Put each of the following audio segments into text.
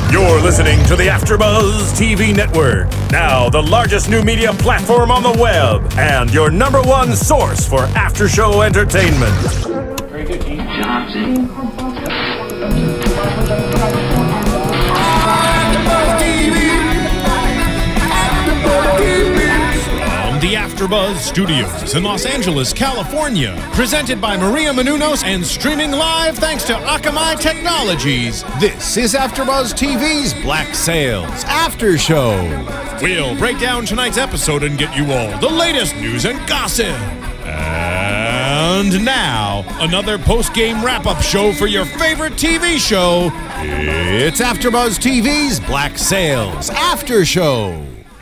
You're listening to the AFTERBUZZ TV network, now the largest new media platform on the web, and your #1 source for after-show entertainment. Very good, Dean Johnson. From the AFTERBUZZ Studios in Los Angeles, California, presented by Maria Menounos and streaming live thanks to Akamai Technologies. This is AFTERBUZZ TV's Black Sails After Show. We'll break down tonight's episode and get you all the latest news and gossip. And now, another post-game wrap-up show for your favorite TV show. It's AFTERBUZZ TV's Black Sails After Show.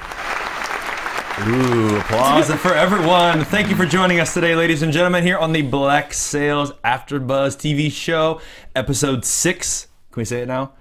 Ooh, applause for everyone. Thank you for joining us today, ladies and gentlemen, here on the Black Sails AFTERBUZZ TV show, episode 6. Can we say it now?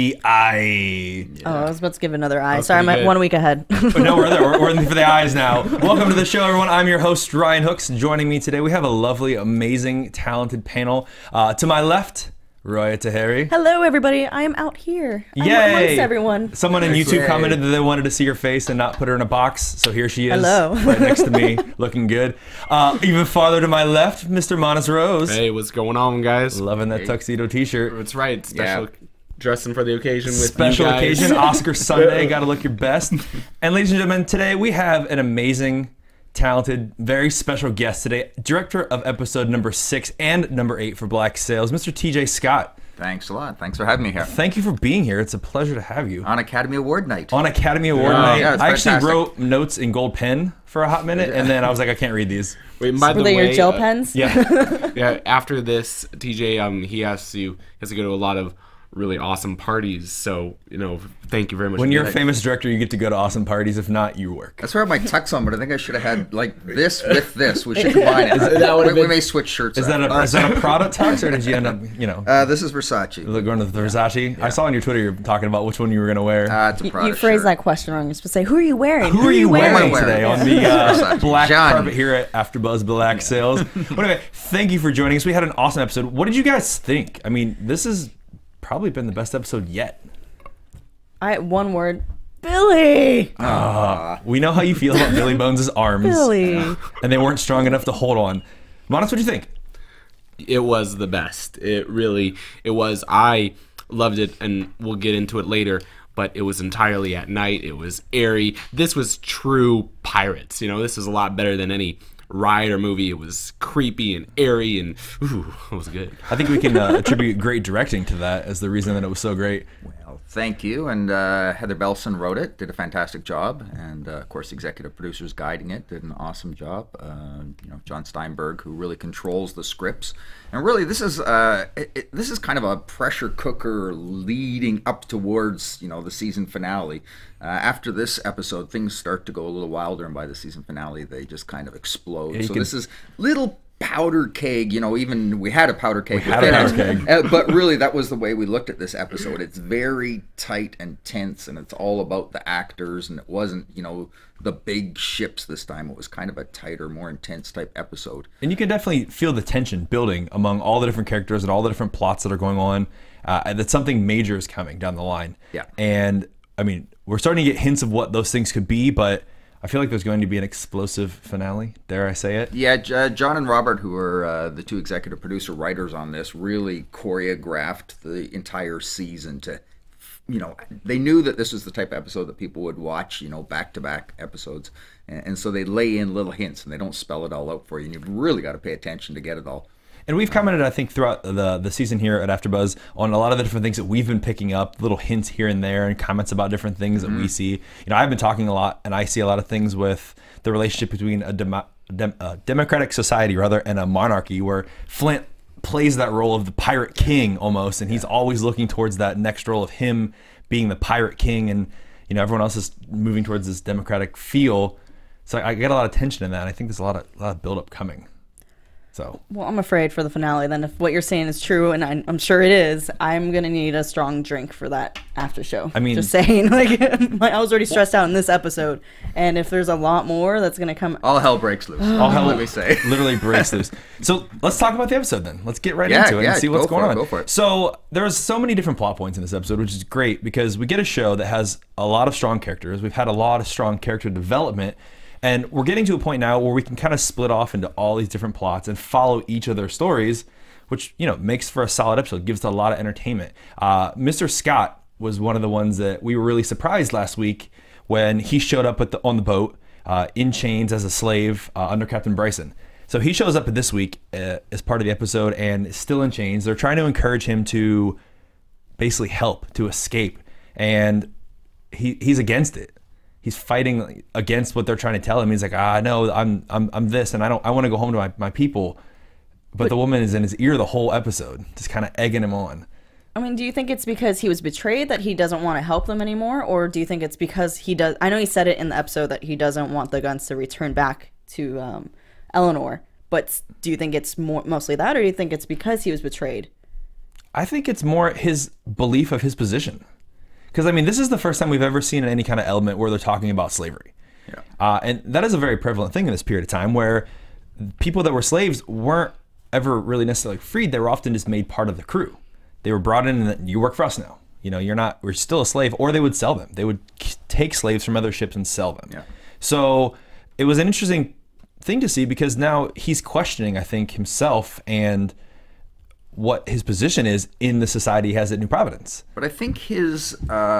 VI. Oh, I was about to give another eye. Sorry, I'm 1 week ahead. No, we're there. We're in for the eyes now. Welcome to the show, everyone. I'm your host, Ryan Hooks. Joining me today, we have a lovely, amazing, talented panel. To my left, Roya Taheri. Hello, everybody. I am out here. Yay! I'm amongst everyone. Someone on YouTube commented that they wanted to see her face and not put her in a box, so here she is. Hello. Right next to me, looking good. Even farther to my left, Mr. Monis Rose. Hey, what's going on, guys? Loving that tuxedo t-shirt. That's right. Special dressing for the occasion with special you guys. occasion, Oscar Sunday. Got to look your best. And ladies and gentlemen, today we have an amazing, talented, very special guest today, director of episode number 6 and number 8 for Black Sails, Mr. TJ Scott. Thanks a lot. Thanks for having me here. Thank you for being here. It's a pleasure to have you. On Academy Award night. On Academy Award night. Yeah, it's I actually fantastic. wrote notes in gold pen for a hot minute, and then I was like, I can't read these. Wait, by the Were they way, your gel pens? Yeah. yeah. After this, TJ, he has to go to a lot of really awesome parties. So thank you very much. When you're a famous director, you get to go to awesome parties. If not, you work. That's where I have my tux on, but I think I should have had like this with this. We should combine it. We may switch shirts. Is that a Prada tux, or did you end up, this is Versace. Going to the Versace? Yeah. I saw on your Twitter you're talking about which one you were going to wear. It's a Prada You phrased shirt. that question wrong. You're supposed to say, who are you wearing? Who are you wearing today on the Versace. black Johnny. carpet here at AFTERBUZZ Black Sails? Well, anyway, thank you for joining us. We had an awesome episode. What did you guys think? I mean, this has probably been the best episode yet. One word. Billy! We know how you feel about Billy Bones' arms. Billy. And they weren't strong enough to hold on. Monis, what do you think? It was the best. It was. I loved it, and we'll get into it later. But it was entirely at night. It was airy. This was true pirates. This is a lot better than any ride or movie. It was creepy and airy, and it was good. I think we can attribute great directing to that as the reason that it was so great. Well, thank you. And Heather Belson wrote it, did a fantastic job, and of course, the executive producers guiding it did an awesome job. John Steinberg, who really controls the scripts, and really, this is kind of a pressure cooker leading up towards the season finale. After this episode, things start to go a little wilder, and by the season finale, they just kind of explode. Yeah, so this is little powder keg. Even we had a powder keg. But really, that was the way we looked at this episode. It's very tight and tense, and it's all about the actors, and it wasn't, the big ships this time. It was kind of a tighter, more intense type episode. And you can definitely feel the tension building among all the different characters and all the different plots that are going on. That something major is coming down the line. Yeah. And I mean, we're starting to get hints of what those things could be, but I feel like there's going to be an explosive finale. Dare I say it? Yeah, John and Robert, who are the two executive producer writers on this, really choreographed the entire season to, they knew that this was the type of episode that people would watch, back-to-back episodes. And so they lay in little hints, and they don't spell it all out for you. And you've really got to pay attention to get it all. And we've commented, I think, throughout the season here at AFTERBUZZ on a lot of the different things that we've been picking up, little hints here and there, and comments about different things that we see. I've been talking a lot, and I see a lot of things with the relationship between a democratic society, rather, and a monarchy, where Flint plays that role of the pirate king almost, and he's always looking towards that next role of him being the pirate king, and everyone else is moving towards this democratic feel. So I get a lot of tension in that. And I think there's a lot of build-up coming. So Well, I'm afraid for the finale then. If what you're saying is true, and I'm sure it is, I'm going to need a strong drink for that after show. I mean- just saying. Like, I was already stressed out in this episode. And if there's a lot more that's going to come. All hell breaks loose. all hell, let me say. literally breaks loose. So let's talk about the episode then. Let's get right Yeah, into it yeah, and see what's go for going it, on. go for it. So there's so many different plot points in this episode, which is great because we get a show that has a lot of strong characters. We've had a lot of strong character development. And we're getting to a point now where we can kind of split off into all these different plots and follow each of their stories, which, you know, makes for a solid episode, gives us a lot of entertainment. Mr. Scott was one of the ones that we were really surprised last week when he showed up on the boat in chains as a slave under Captain Bryson. So he shows up this week as part of the episode and is still in chains. They're trying to encourage him to basically help, to escape. And he's against it. He's fighting against what they're trying to tell him. He's like, no, I'm this, and I want to go home to my people. But the woman is in his ear the whole episode, just kind of egging him on. I mean, do you think it's because he was betrayed that he doesn't want to help them anymore? Or do you think it's because he does? I know he said it in the episode that he doesn't want the guns to return back to Eleanor. But do you think it's mostly that, or do you think it's because he was betrayed? I think it's more his belief of his position. Because, I mean, this is the first time we've ever seen any kind of element where they're talking about slavery. Yeah. And that is a very prevalent thing in this period of time where people that were slaves weren't ever really necessarily freed. They were often just made part of the crew. They were brought in and you work for us now. You know, we're still a slave, or they would sell them. They would take slaves from other ships and sell them. Yeah. So it was an interesting thing to see because now he's questioning, I think, himself and what his position is in the society he has at New Providence. But I think his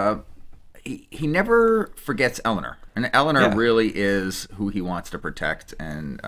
he never forgets Eleanor, and Eleanor really is who he wants to protect. And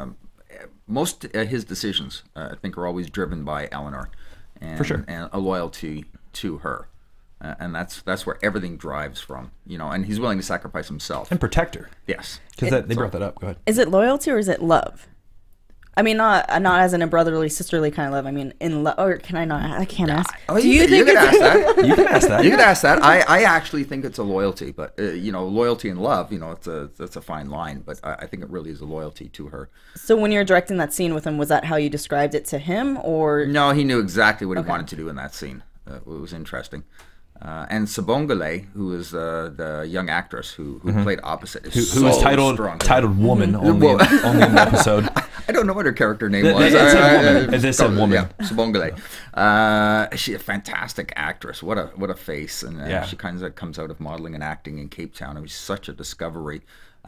most his decisions, I think, are always driven by Eleanor, and, for sure, and a loyalty to her. And that's where everything drives from, you know. And he's willing to sacrifice himself and protect her. Yes, because they brought that up. Go ahead. Is it loyalty or is it love? I mean, not as in a brotherly, sisterly kind of love. I mean, in love. Or can I not? I can't ask. Oh, you can ask that. You can ask that. You can ask that. I actually think it's a loyalty, but you know, loyalty and love, you know, that's a fine line. But I think it really is a loyalty to her. So when you're directing that scene with him, was that how you described it to him, or no? He knew exactly what he wanted to do in that scene. It was interesting. And Sabongale, who is the young actress who played opposite, who was titled woman only in the episode. I don't know what her character name was. It said woman. Yeah, Sabongale. She's a fantastic actress. What a face. And she kind of comes out of modeling and acting in Cape Town. It was such a discovery.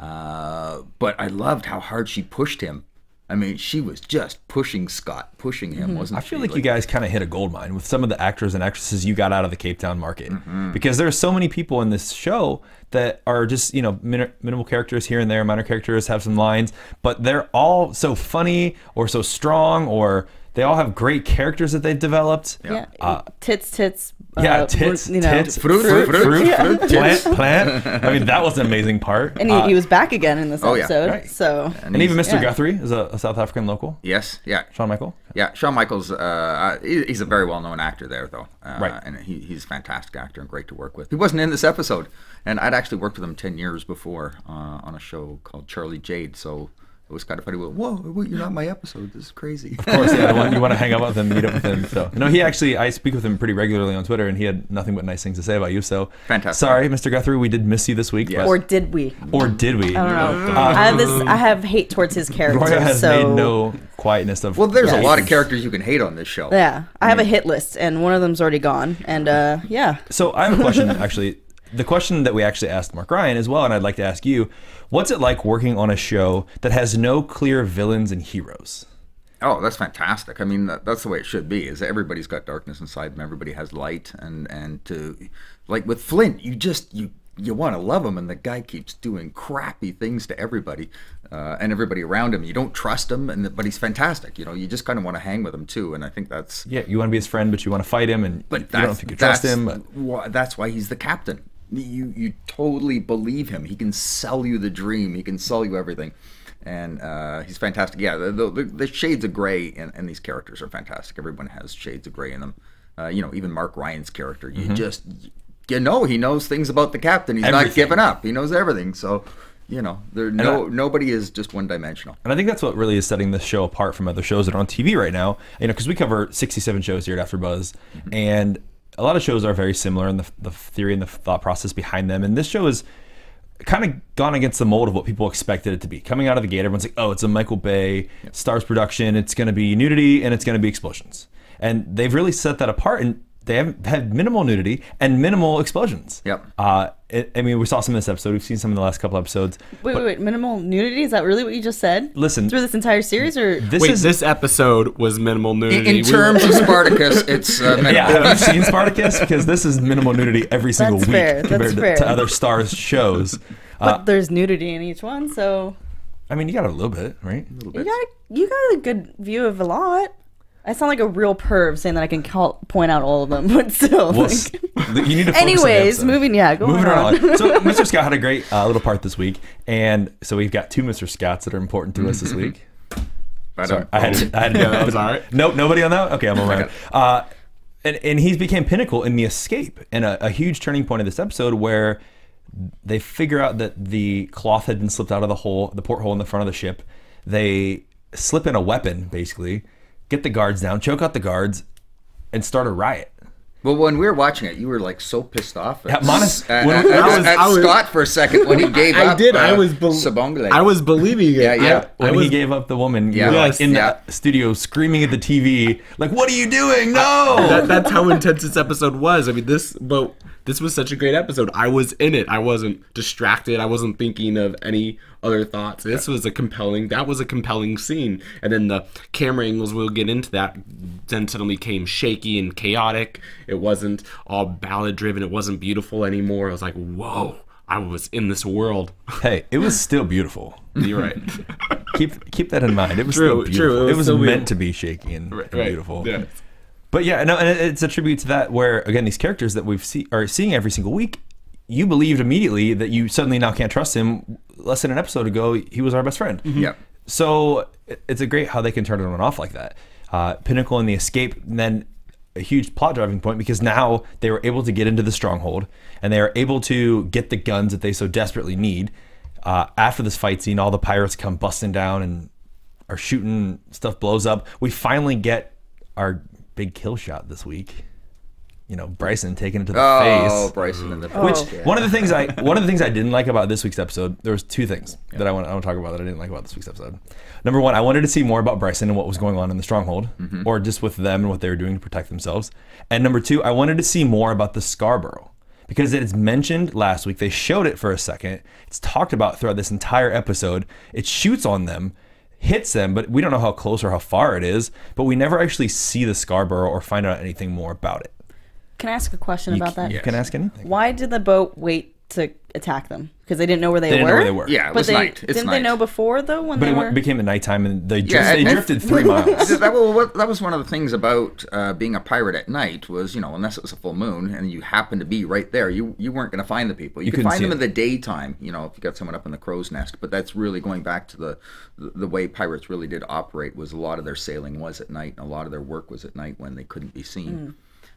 But I loved how hard she pushed him. I mean, she was just pushing Scott, pushing him, wasn't she? I feel like you guys kind of hit a gold mine with some of the actors and actresses you got out of the Cape Town market. Because there are so many people in this show that are just, you know, minimal characters here and there, minor characters, have some lines, but they're all so funny or so strong, or they all have great characters that they've developed. tits. Tits, you know, tits, fruit, plant. I mean, that was an amazing part. And he was back again in this episode. Right. So and even Mr. Guthrie is a South African local. Yes, yeah. Shawn Michael. Yeah, Shawn Michael's. He's a very well-known actor there, though. Right. And he's a fantastic actor and great to work with. He wasn't in this episode, and I'd actually worked with him 10 years before on a show called Charlie Jade. So it was kind of funny. Whoa, you're not in my episode. This is crazy. Of course, yeah. You want to hang out with him, meet up with him. So no, I speak with him pretty regularly on Twitter, and he had nothing but nice things to say about you. So fantastic. Sorry, Mr. Guthrie, we did miss you this week. Yes. Or did we? I don't know. I have hate towards his character. Roya has made no quietness of. Well, there's a lot of characters you can hate on this show. Yeah, I have a hit list, and one of them's already gone. And yeah. So I have a question, actually. The question that we actually asked Mark Ryan as well, and I'd like to ask you, what's it like working on a show that has no clear villains and heroes? Oh, that's fantastic. I mean, that's the way it should be, is everybody's got darkness inside them, everybody has light, and to, like with Flint, you want to love him, and the guy keeps doing crappy things to everybody, and everybody around him. You don't trust him, but he's fantastic. You know, you just kind of want to hang with him too, and I think that's... Yeah, you want to be his friend, but you want to fight him, and you don't think you trust him. That's why he's the captain. You totally believe him. He can sell you the dream. He can sell you everything. And he's fantastic. Yeah, the shades of gray in these characters are fantastic. Everyone has shades of gray in them. You know, even Mark Ryan's character. You know he knows things about the captain. He's not giving up. He knows everything. So You know, nobody is just one-dimensional. And I think that's what really is setting this show apart from other shows that are on TV right now. You know, because we cover 67 shows here at AfterBuzz, and a lot of shows are very similar in the theory and the thought process behind them. And this show is kind of gone against the mold of what people expected it to be. Coming out of the gate, everyone's like, oh, it's a Michael Bay Starz production. It's going to be nudity and it's going to be explosions. And they've really set that apart. And they have had minimal nudity and minimal explosions. Yep. I mean, we saw some in this episode. We've seen some in the last couple episodes. Wait. Minimal nudity? Is that really what you just said? Listen. Through this entire series? Or this episode was minimal nudity. In terms of Spartacus, it's minimal. Yeah, you've seen Spartacus? Because this is minimal nudity every single week compared to other Starz shows. But there's nudity in each one, so... I mean, you got a little bit, right? A little bit. You got a good view of a lot. I sound like a real perv saying that I can point out all of them, but still. Well, you need to focus anyways, on the moving on. So Mr. Scott had a great little part this week, and so we've got 2 Mr. Scotts that are important to us this week. Sorry, I had that was all right. Nope, nobody on that? Okay, I'm all right. And he's became pinnacle in the escape, and a huge turning point of this episode where they figure out that the cloth had been slipped out of the porthole in the front of the ship. They slip in a weapon, basically, get the guards down, choke out the guards, and start a riot. Well, when we were watching it, you were like so pissed off at, Monis, Scott for a second when he gave up. I was believing it. When he gave up the woman, you were like in the studio screaming at the TV, like, "What are you doing? No!" That's how intense this episode was. I mean, this was such a great episode. I was in it. I wasn't distracted. I wasn't thinking of any other thoughts. That was a compelling scene. And then the camera angles, we'll get into that, then suddenly came shaky and chaotic. It wasn't all ballad driven. It wasn't beautiful anymore. I was like, whoa, I was in this world. Hey, it was still beautiful. You're right. keep that in mind. It was still beautiful. It was meant to be shaky and beautiful. Yeah. But yeah, no, and it's a tribute to that where, again, these characters that are seeing every single week, you believed immediately that you suddenly now can't trust him. Less than an episode ago, he was our best friend. Yeah. So it's a great how they can turn it on and off like that. Pinnacle in the escape, and then a huge plot driving point because now they were able to get into the stronghold and they are able to get the guns that they so desperately need. After this fight scene, all the pirates come busting down and are shooting, stuff blows up. We finally get our big kill shot this week. You know, Bryson taking it to the face. Oh, Bryson in the face. Which one of the things I didn't like about this week's episode, there was 2 things that I want to talk about that I didn't like about this week's episode. Number 1, I wanted to see more about Bryson and what was going on in the stronghold, or just with them and what they were doing to protect themselves. And number 2, I wanted to see more about the Scarborough because it is mentioned last week. They showed it for a second. It's talked about throughout this entire episode. It shoots on them, hits them, but we don't know how close or how far it is. But we never actually see the Scarborough or find out anything more about it. Can I ask a question about that? You can ask anything. Why did the boat wait to attack them? Because they didn't know where they were? They didn't know where they were. Yeah, it was night. Didn't they know before, though? It became at nighttime, and they drifted 3 miles. That was one of the things about being a pirate at night was, you know, unless it was a full moon and you happened to be right there, you weren't going to find the people. You could find them in the daytime, you know, if you got someone up in the crow's nest. But that's really going back to the way pirates really did operate, was a lot of their sailing was at night, and a lot of their work was at night when they couldn't be seen.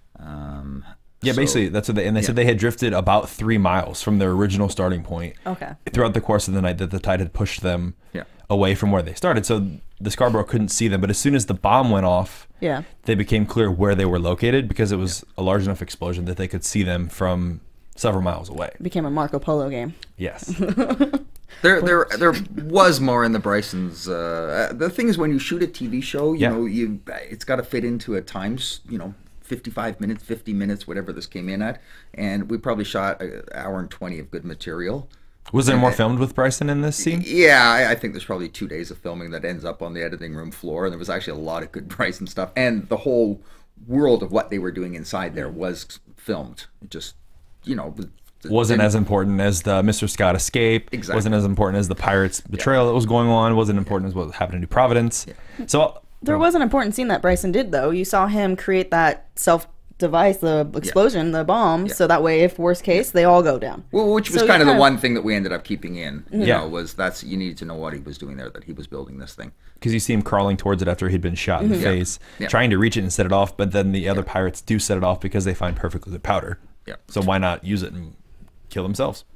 Yeah, basically that's what they said they had drifted about 3 miles from their original starting point. Okay. Throughout the course of the night, that the tide had pushed them away from where they started. So the Scarborough couldn't see them, but as soon as the bomb went off, they became clear where they were located because it was a large enough explosion that they could see them from several miles away. It became a Marco Polo game. Yes. There was more in the Brysons. The thing is, when you shoot a TV show, you know, it's got to fit into a times, you know, 55 minutes, 50 minutes, whatever this came in at, and we probably shot an hour and 20 of good material. Was there more filmed with Bryson in this scene? Yeah, I think there's probably 2 days of filming that ends up on the editing room floor, and there was actually a lot of good Bryson stuff, and the whole world of what they were doing inside there was filmed. It just, you know, wasn't as important as the Mr. Scott escape. Exactly. Wasn't as important as the pirates' betrayal that was going on. Wasn't important as what happened in New Providence. So there was an important scene that Bryson did, though. You saw him create that self-device, the explosion, the bomb, so that way, if worst case, they all go down. Well, which was kind of the one thing that we ended up keeping in, you know, was you needed to know what he was doing there, that he was building this thing. Because you see him crawling towards it after he'd been shot in the face, trying to reach it and set it off, but then the other pirates do set it off because they find perfectly good powder. So why not use it and kill themselves?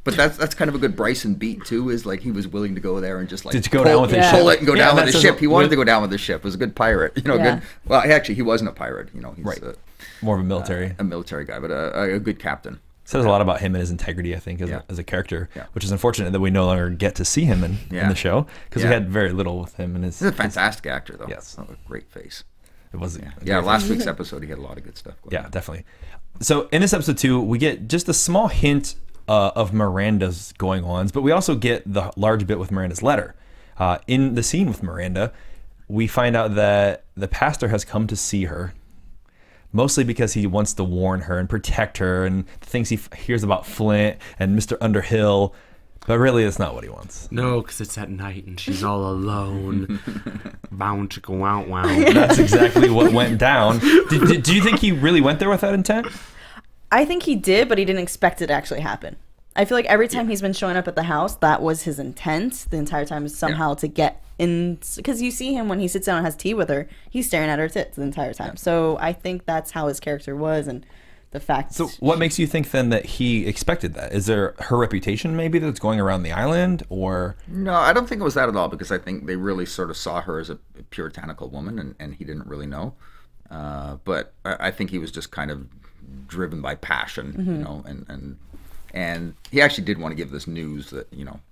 But that's kind of a good Bryson beat too. Is like he was willing to go there and just like to go down with his pull ship. it and go Yeah, down with that's the a- ship. He wanted to go down with the ship. It was a good pirate. You know, Yeah. good. Well, actually, he wasn't a pirate. You know, he's Right. More of a military. a military guy, but a good captain. Says a lot about him and his integrity, I think, as a character, which is unfortunate that we no longer get to see him in the show because we had very little with him. And He's a fantastic actor, though. Yes. Oh, a great face. it was Yeah, last week's episode, he had a lot of good stuff going on. definitely. So in this episode 2, we get just a small hint of Miranda's going ons, but we also get the large bit with Miranda's letter. In the scene with Miranda, we find out that the pastor has come to see her, mostly because he wants to warn her and protect her and the things he hears about Flint and Mr. Underhill, but really that's not what he wants. No, because it's at night and she's all alone. Bound to go out, wow. That's exactly what went down. Do you think he really went there with that intent? I think he did, but he didn't expect it to actually happen. I feel like every time he's been showing up at the house, that was his intent the entire time, is somehow to get in. Because you see him when he sits down and has tea with her, he's staring at her tits the entire time. So I think that's how his character was, and the fact. So what makes you think then that he expected that? Is there her reputation maybe that's going around the island, or? No, I don't think it was that at all, because I think they really sort of saw her as a puritanical woman, and he didn't really know. But I think he was just kind of driven by passion, you know, and he actually did want to give this news that, you know,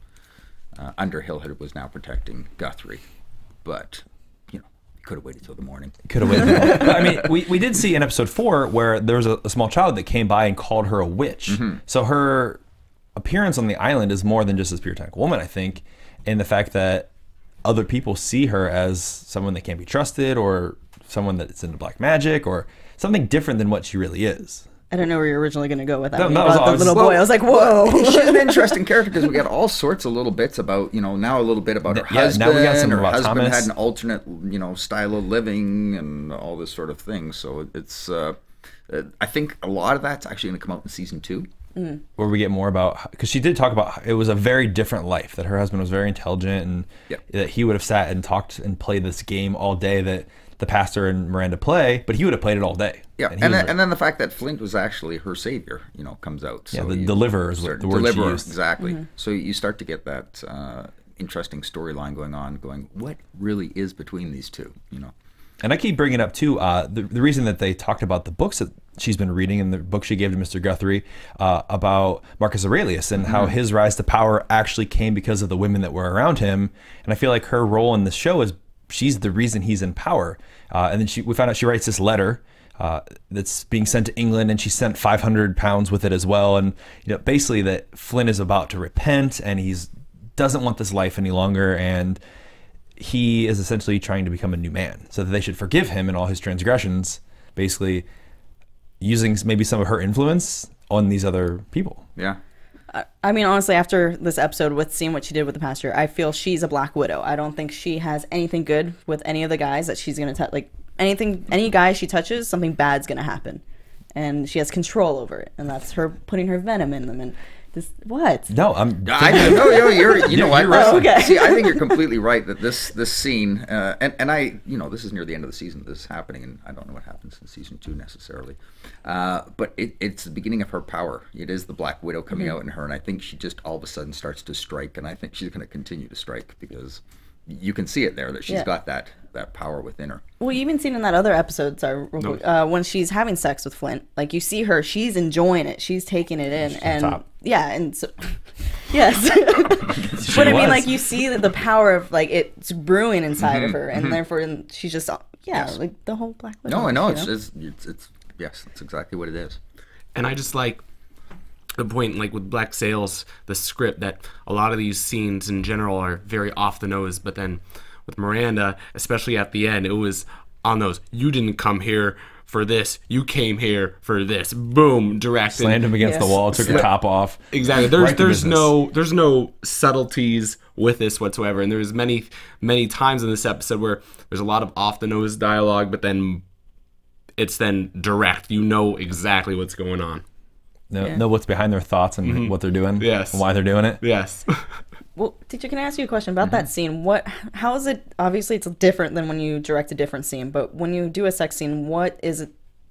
Underhill was now protecting Guthrie, but you know, he could have waited till the morning. Could have waited. But, I mean, we did see in episode 4 where there was a small child that came by and called her a witch. So her appearance on the island is more than just this puritanical woman, I think, and the fact that other people see her as someone that can't be trusted, or someone that's into black magic, or something different than what she really is. I don't know where you're originally going to go with that. No, When that you was brought all- the little well, boy. I was like, whoa. She's an interesting character because we got all sorts of little bits about, you know, now a little bit about her Yeah, husband. now we got some her about husband Thomas. had an alternate, you know, style of living and all this sort of thing. So it's, I think a lot of that's actually going to come out in season 2. Where we get more about, because she did talk about it was a very different life, that her husband was very intelligent, and that he would have sat and talked and played this game all day that the pastor and Miranda play, but he would have played it all day. Yeah, and then the fact that Flint was actually her savior, you know, comes out. So the you deliverer is what the word she used. Exactly. So you start to get that interesting storyline going on, what really is between these two, you know? And I keep bringing up too, the reason that they talked about the books that she's been reading and the book she gave to Mr. Guthrie about Marcus Aurelius and how his rise to power actually came because of the women that were around him. And I feel like her role in the show is she's the reason he's in power. And then we found out she writes this letter that's being sent to England, and she sent 500 pounds with it as well. And you know, basically that Flint is about to repent, and he's doesn't want this life any longer, and he is essentially trying to become a new man, so that they should forgive him and all his transgressions, basically using maybe some of her influence on these other people. Yeah. I mean, honestly, after this episode, with seeing what she did with the pastor, I feel she's a Black Widow. I don't think she has anything good with any of the guys that she's going to touch. Like, any guy she touches, something bad's going to happen. And she has control over it. And that's her putting her venom in them. And this, what? No, You know what? you're right. Oh, okay. See, I think you're completely right that this scene, and I, you know, this is near the end of the season. This is happening, and I don't know what happens in season 2 necessarily, but it's the beginning of her power. It is the Black Widow coming out in her, and I think she just all of a sudden starts to strike, and I think she's going to continue to strike because you can see it there that she's got that power within her. Well, you even seen in that other episode, when she's having sex with Flint, like you see her, she's enjoying it, she's taking it in, and top. and so, yes, but I mean, like you see the power of like it's brewing inside of her, and therefore she's just like the whole Black Widow. No, I know you it's yes, that's exactly what it is. And I just like the point, like with Black Sails, the script, that a lot of these scenes in general are very off the nose, but then with Miranda, especially at the end, it was on those, you didn't come here for this, you came here for this. Boom, direct. Slammed him against the wall, took her top off. Exactly. Right to There's business. no subtleties with this whatsoever. And there's many times in this episode where there's a lot of off the nose dialogue, but then it's then direct. You know exactly what's going on. Know what's behind their thoughts and what they're doing. Yes. And why they're doing it. Yes. Well, teacher, can I ask you a question about that scene? How is it? Obviously, it's different than when you direct a different scene. But when you do a sex scene, what is it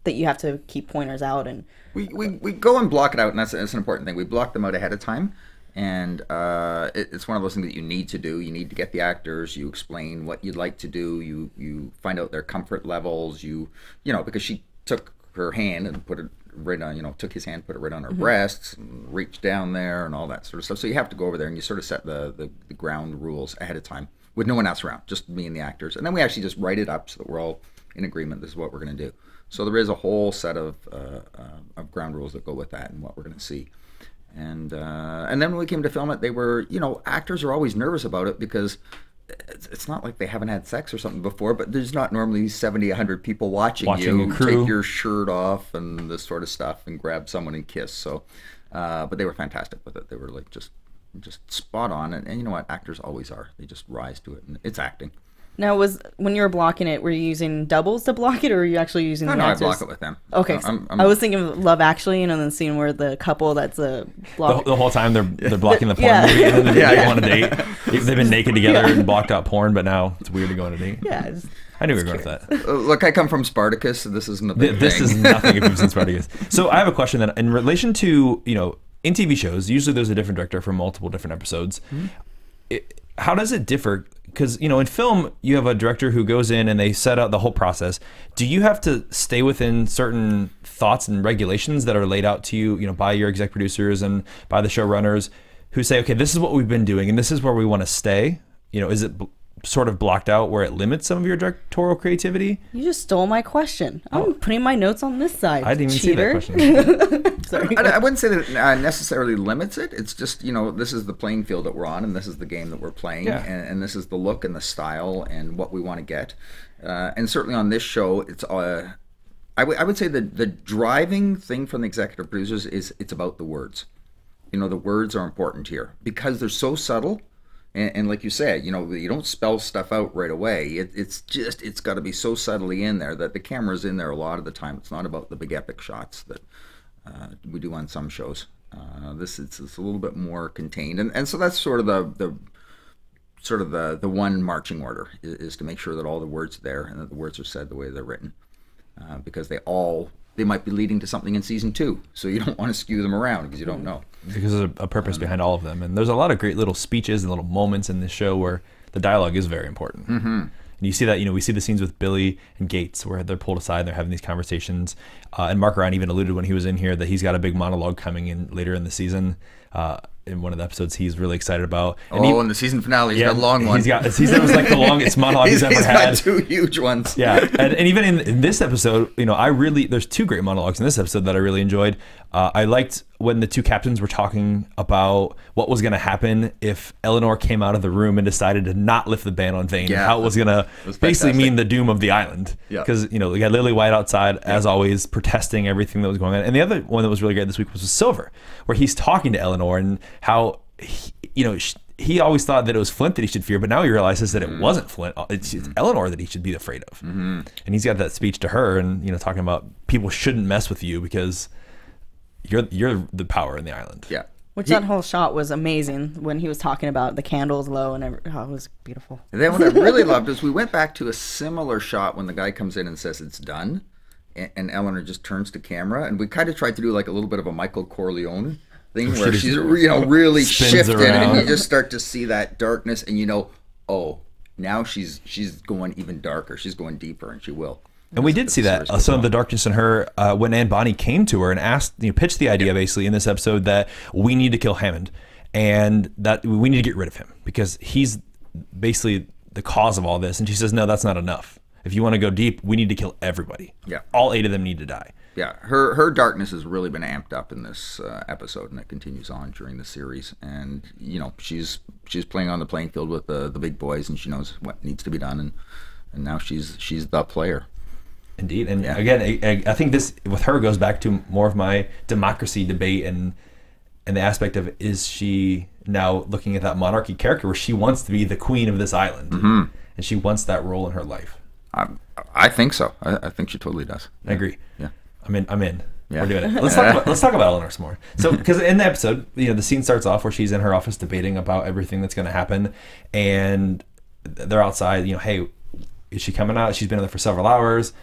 that you have to keep pointers out and. We go and block it out, and that's an important thing. We block them out ahead of time, and it's one of those things that you need to do. You need to get the actors. You explain what you'd like to do. You find out their comfort levels. You know, because she took her hand and put it right on, took his hand, put it right on her breasts, and reached down there, and all that sort of stuff. So you have to go over there and you sort of set the ground rules ahead of time with no one else around, just me and the actors, and then we actually just write it up so that we're all in agreement. This is what we're going to do. So there is a whole set of ground rules that go with that and what we're going to see. And then when we came to film it, they were, actors are always nervous about it because it's not like they haven't had sex or something before, but there's not normally 70, 100 people watching you take your shirt off and this sort of stuff and grab someone and kiss. So, but they were fantastic with it. They were like just spot on. And you know what? Actors always are. They just rise to it. And it's acting. Now, when you were blocking it, were you using doubles to block it, or were you actually using the actors? No, I block it with them. Okay, so I was thinking of Love Actually, and then the scene where the couple that's a block. The whole time they're blocking the porn movie, and then they want to date. They've been naked together and blocked out porn, but now it's weird to go on a date. Yeah, I knew we were going with that. Look, I come from Spartacus, so this isn't a big thing. This is nothing if you've seen Spartacus. So I have a question then in relation to in TV shows. Usually there's a different director for multiple different episodes. How does it differ? Because, in film, you have a director who goes in and they set out the whole process. Do you have to stay within certain thoughts and regulations that are laid out to you, by your exec producers and by the showrunners who say, okay, this is what we've been doing and this is where we want to stay? Is it sort of blocked out where it limits some of your directorial creativity? You just stole my question. I'm putting my notes on this side. I didn't even see that question. Sorry. I wouldn't say that it necessarily limits it. It's just, this is the playing field that we're on, and this is the game that we're playing, and this is the look and the style and what we want to get. And certainly on this show, it's I would say that the driving thing from the executive producers is it's about the words. The words are important here because they're so subtle. And like you said, you don't spell stuff out right away. It's got to be so subtly in there that the camera's in there a lot of the time. It's not about the big epic shots that we do on some shows. It's a little bit more contained, and so that's sort of the one marching order is to make sure that all the words are there and that the words are said the way they're written, because they might be leading to something in season 2, so you don't want to skew them around because you don't know. Because there's a purpose behind all of them, and there's a lot of great little speeches and little moments in this show where the dialogue is very important. And you see that, we see the scenes with Billy and Gates where they're pulled aside and they're having these conversations. And Mark Ryan even alluded when he was in here that he's got a big monologue coming in later in the season. In one of the episodes he's really excited about. And in the season finale, he's got a long one. That was like the longest monologue he's ever had. He's got 2 huge ones. Yeah, and even in this episode, there's 2 great monologues in this episode that I really enjoyed. I liked when the 2 captains were talking about what was going to happen if Eleanor came out of the room and decided to not lift the ban on Vane. Yeah, how it was going to basically mean the doom of the island. Because, we got Lily White outside, as always, protesting everything that was going on. And the other one that was really great this week was Silver, where he's talking to Eleanor and how, he always thought that it was Flint that he should fear, but now he realizes that it wasn't Flint. It's Eleanor that he should be afraid of. And he's got that speech to her and, talking about people shouldn't mess with you because you're the power in the island. Yeah. That whole shot was amazing when he was talking about the candles low and it was beautiful. And then what I really loved is we went back to a similar shot when the guy comes in and says it's done, and Eleanor just turns to camera, and we kind of tried to do like a little bit of a Michael Corleone thing where she's really shifted and you just start to see that darkness and now she's going even darker, she's going deeper, and she will. And we did see that some of the darkness in her when Bonny came to her and asked, pitched the idea basically in this episode that we need to kill Hammond and that we need to get rid of him because he's basically the cause of all this. And she says, no, that's not enough. If you want to go deep, we need to kill everybody. Yeah, all 8 of them need to die. Yeah, her darkness has really been amped up in this episode, and it continues on during the series. And she's playing on the playing field with the big boys, and she knows what needs to be done, and now she's the player. Indeed, and again, I think this with her goes back to more of my democracy debate and the aspect of is she now looking at that monarchy character where she wants to be the queen of this island, and she wants that role in her life. I think so. I think she totally does. I agree. Yeah, I'm in. Yeah. We're doing it. Let's talk about Eleanor some more. So, because in the episode, the scene starts off where she's in her office debating about everything that's going to happen, and they're outside. Hey, is she coming out? She's been in there for several hours.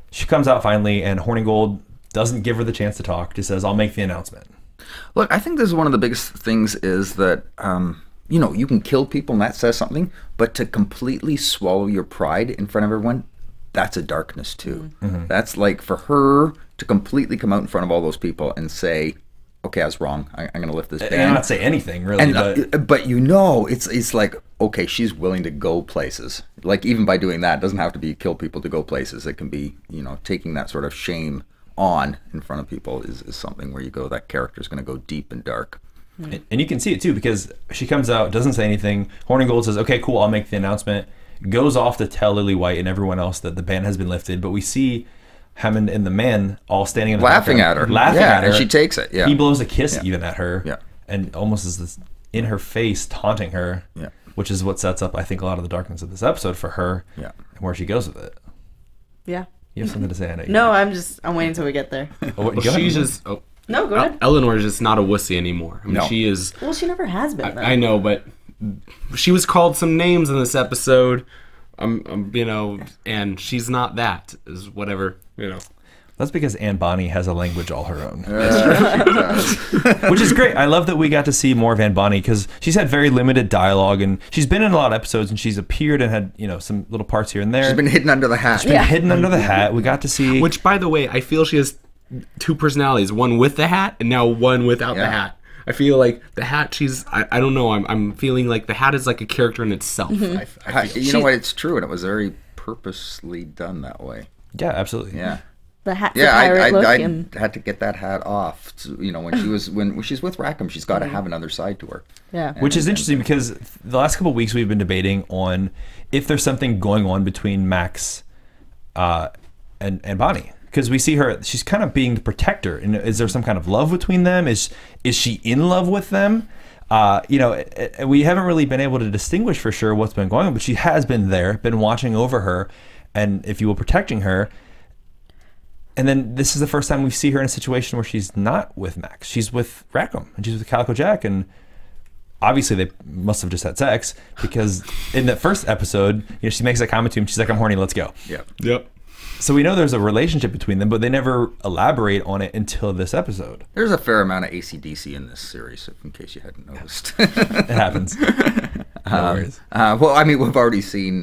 she comes out finally, and Hornigold doesn't give her the chance to talk. Just says, "I'll make the announcement." Look, I think this is one of the biggest things is that, you know, you can kill people and that says something, but to completely swallow your pride in front of everyone, that's a darkness too. That's like for her to completely come out in front of all those people and say, okay, I was wrong. I'm going to lift this ban. And not say anything, really. But you know, it's like, okay, she's willing to go places. Like even by doing that, it doesn't have to be kill people to go places. It can be, you know, taking that sort of shame on in front of people is something where you go, that character's going to go deep and dark. And you can see it too, because she comes out, doesn't say anything. Hornigold says, okay, cool, I'll make the announcement. Goes off to tell Lily White and everyone else that the ban has been lifted. But we see Hammond and the men all standing in the laughing at her. Laughing at her. And she takes it. Yeah. He blows a kiss even at her. Yeah. And almost is this in her face taunting her. Yeah. Which is what sets up, I think, a lot of the darkness of this episode for her. Yeah. And where she goes with it. Yeah. You have something to say, Anna? No, I'm waiting until we get there. Well, She's just... Oh. No, go ahead. Eleanor is just not a wussy anymore. I mean, No. she is... Well, she never has been. I know, but she was called some names in this episode, you know, and she's not that. Is whatever, you know. That's because Bonny has a language all her own. Which is great. I love that we got to see more of Bonny because she's had very limited dialogue and she's been in a lot of episodes and she's appeared and had, you know, some little parts here and there. She's been hidden under the hat. She's been hidden under the hat. We got to see... Which, by the way, I feel she has two personalities. One with the hat and now one without the hat. I feel like the hat, I don't know, I'm feeling like the hat is like a character in itself. You know what? It's true, and it was very purposely done that way. Yeah, absolutely. Yeah. The hat's a pirate look. I And... had to get that hat off. You know, when she's with Rackham, she's got to have another side to her. Yeah. Which is interesting because the last couple of weeks we've been debating on if there's something going on between Max and Bonny. Because we see her, she's kind of being the protector. And is there some kind of love between them? Is she in love with them? You know, we haven't really been able to distinguish for sure what's been going on, but she has been there, been watching over her, and if you will, protecting her. And then this is the first time we see her in a situation where she's not with Max. She's with Rackham, and she's with Calico Jack, and obviously they must have just had sex, because in the first episode, you know, she makes that comment to him, she's like, I'm horny, let's go. Yep. So we know there's a relationship between them, but they never elaborate on it until this episode. There's a fair amount of AC/DC in this series, in case you hadn't noticed. It happens. No worries. Well, I mean, we've already seen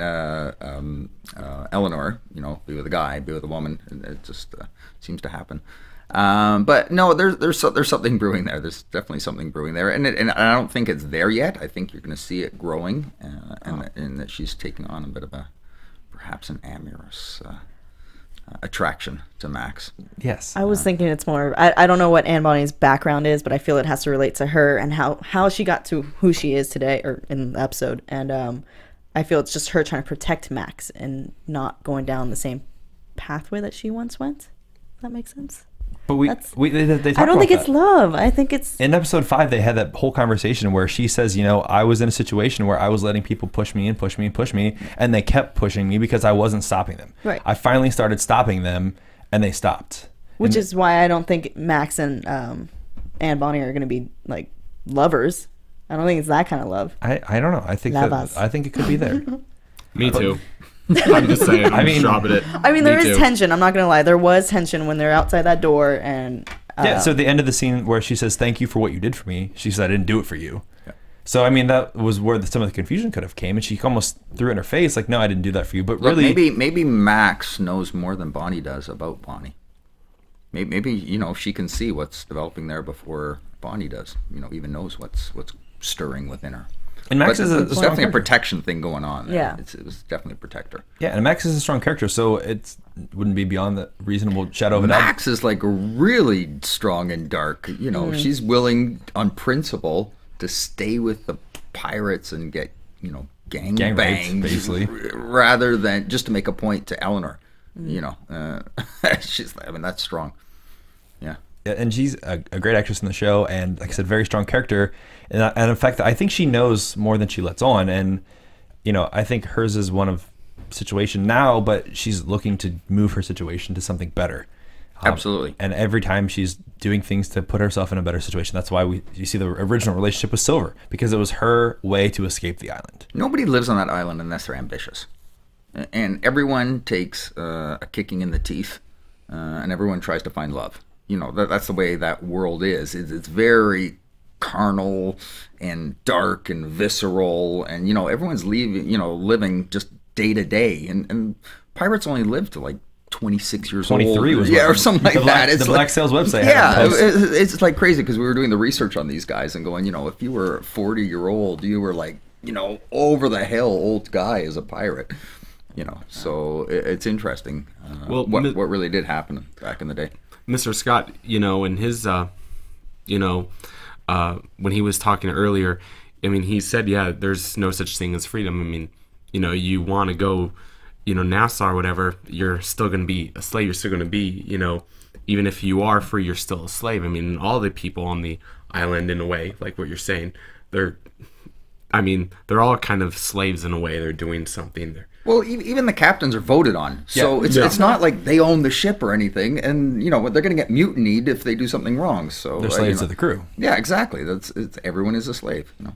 Eleanor, you know, be with a guy, be with a woman. It just seems to happen. But no, there's something brewing there. There's definitely something brewing there, and I don't think it's there yet. I think you're going to see it growing, and that she's taking on a bit of perhaps an amorous attraction to Max. Yes. I was thinking it's more, I don't know what Anne Bonny's background is, but I feel it has to relate to her and how she got to who she is today, or in the episode. And I feel it's just her trying to protect Max and not going down the same pathway that she once went. Does that make sense? But they talk I don't think about it's that. love. I think it's... In episode 5, they had that whole conversation where she says, you know, I was in a situation where I was letting people push me and push me and push me, and they kept pushing me because I wasn't stopping them. Right. I finally started stopping them, and they stopped. Which is why I don't think Max and Anne Bonny are going to be, like, lovers. I don't think it's that kind of love. I don't know. I think it could be there. Me too. I'm just saying. I mean, dropping it. I mean, there is tension. I'm not gonna lie. There was tension when they're outside that door, and yeah. So at the end of the scene where she says, "Thank you for what you did for me," she said, "I didn't do it for you." Yeah. So I mean, that was where some of the confusion could have came, and she almost threw it in her face, like, "No, I didn't do that for you." But really, maybe Max knows more than Bonny does about Bonny. Maybe you know, she can see what's developing there before Bonny does. You know, even knows what's stirring within her. And Max is it's definitely a protection thing going on there. Yeah. It was definitely a protector. Yeah, and Max is a strong character, so it wouldn't be beyond the reasonable shadow of a doubt. Max is like really strong and dark. You know, she's willing on principle to stay with the pirates and get, you know, gang banged, basically, rather than just to make a point to Eleanor. You know, I mean, that's strong. Yeah. And she's a great actress in the show, and like I said, very strong character. And in fact, I think she knows more than she lets on. And you know, I think hers is one of situation now, but she's looking to move her situation to something better. Absolutely. And every time she's doing things to put herself in a better situation. That's why you see the original relationship with Silver, because it was her way to escape the island. Nobody lives on that island unless they're ambitious. and everyone takes a kicking in the teeth, and everyone tries to find love. You know, that's the way that world is. It's very carnal and dark and visceral, and you know, everyone's living just day to day, and pirates only live to like 26 years 23 old. was or something like that. It's the Black Sails website. Yeah, it's like crazy because we were doing the research on these guys and going, you know, if you were a 40-year-old, you were like, you know, over the hill old guy as a pirate. You know, so it's interesting what really did happen back in the day. Mr. Scott, you know, in his, you know, when he was talking earlier, I mean, he said, yeah, there's no such thing as freedom. I mean, you know, you want to go, you know, Nassau or whatever, you're still going to be a slave. You're still going to be, you know, even if you are free, you're still a slave. I mean, all the people on the island, in a way, like what you're saying, they're all kind of slaves in a way. They're doing something. Well, even the captains are voted on, so it's not like they own the ship or anything, and you know they're going to get mutinied if they do something wrong. So they're slaves you know, of the crew. Yeah, exactly. Everyone is a slave. You know.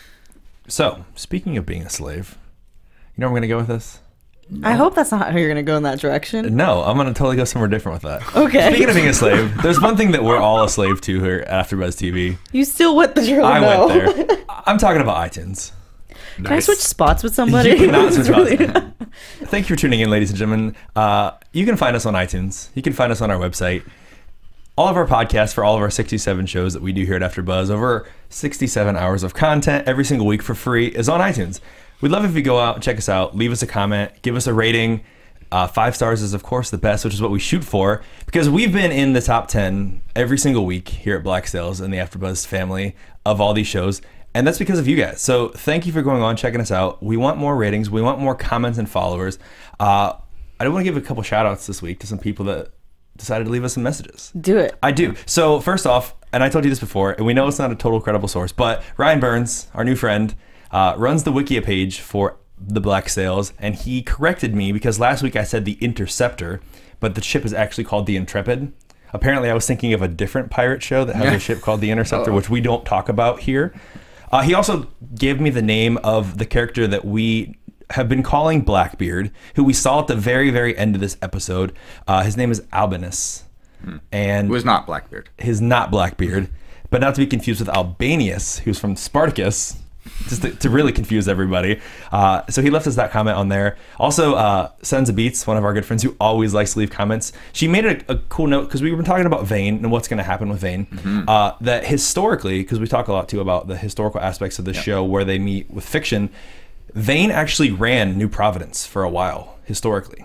So speaking of being a slave, you know where I'm going to go with this? No. I hope that's not how you're going to go in that direction. No, I'm going to totally go somewhere different with that. Okay. Speaking of being a slave, there's one thing that we're all a slave to here at AfterBuzz TV. You still went the journey. I went there. I'm talking about iTunes. Nice. Can I switch spots with somebody? You cannot switch spots. Thank you for tuning in, ladies and gentlemen. You can find us on iTunes. You can find us on our website. All of our podcasts for all of our 67 shows that we do here at AfterBuzz, over 67 hours of content every single week for free, is on iTunes. We'd love if you go out and check us out, leave us a comment, give us a rating. 5 stars is, of course, the best, which is what we shoot for, because we've been in the top 10 every single week here at Black Sails and the AfterBuzz family of all these shows. And that's because of you guys. So thank you for going on, checking us out. We want more ratings. We want more comments and followers. I do want to give a couple shout outs this week to some people that decided to leave us some messages. Do it. I do. So first off, and I told you this before, and we know it's not a total credible source, but Ryan Burns, our new friend, runs the Wikia page for the Black Sails, and he corrected me because last week I said the Interceptor, but the ship is actually called the Intrepid. Apparently I was thinking of a different pirate show that has a ship called the Interceptor, which we don't talk about here. He also gave me the name of the character that we have been calling Blackbeard, who we saw at the very, very end of this episode. His name is Albinus. And who is not Blackbeard. His not Blackbeard, but not to be confused with Albanius, who's from Spartacus, just to really confuse everybody. So he left us that comment on there. Also, Sons of Beats, one of our good friends who always likes to leave comments, she made a cool note, because we've been talking about Vane and what's going to happen with Vane, that historically, because we talk a lot too about the historical aspects of the show where they meet with fiction, Vane actually ran New Providence for a while, historically.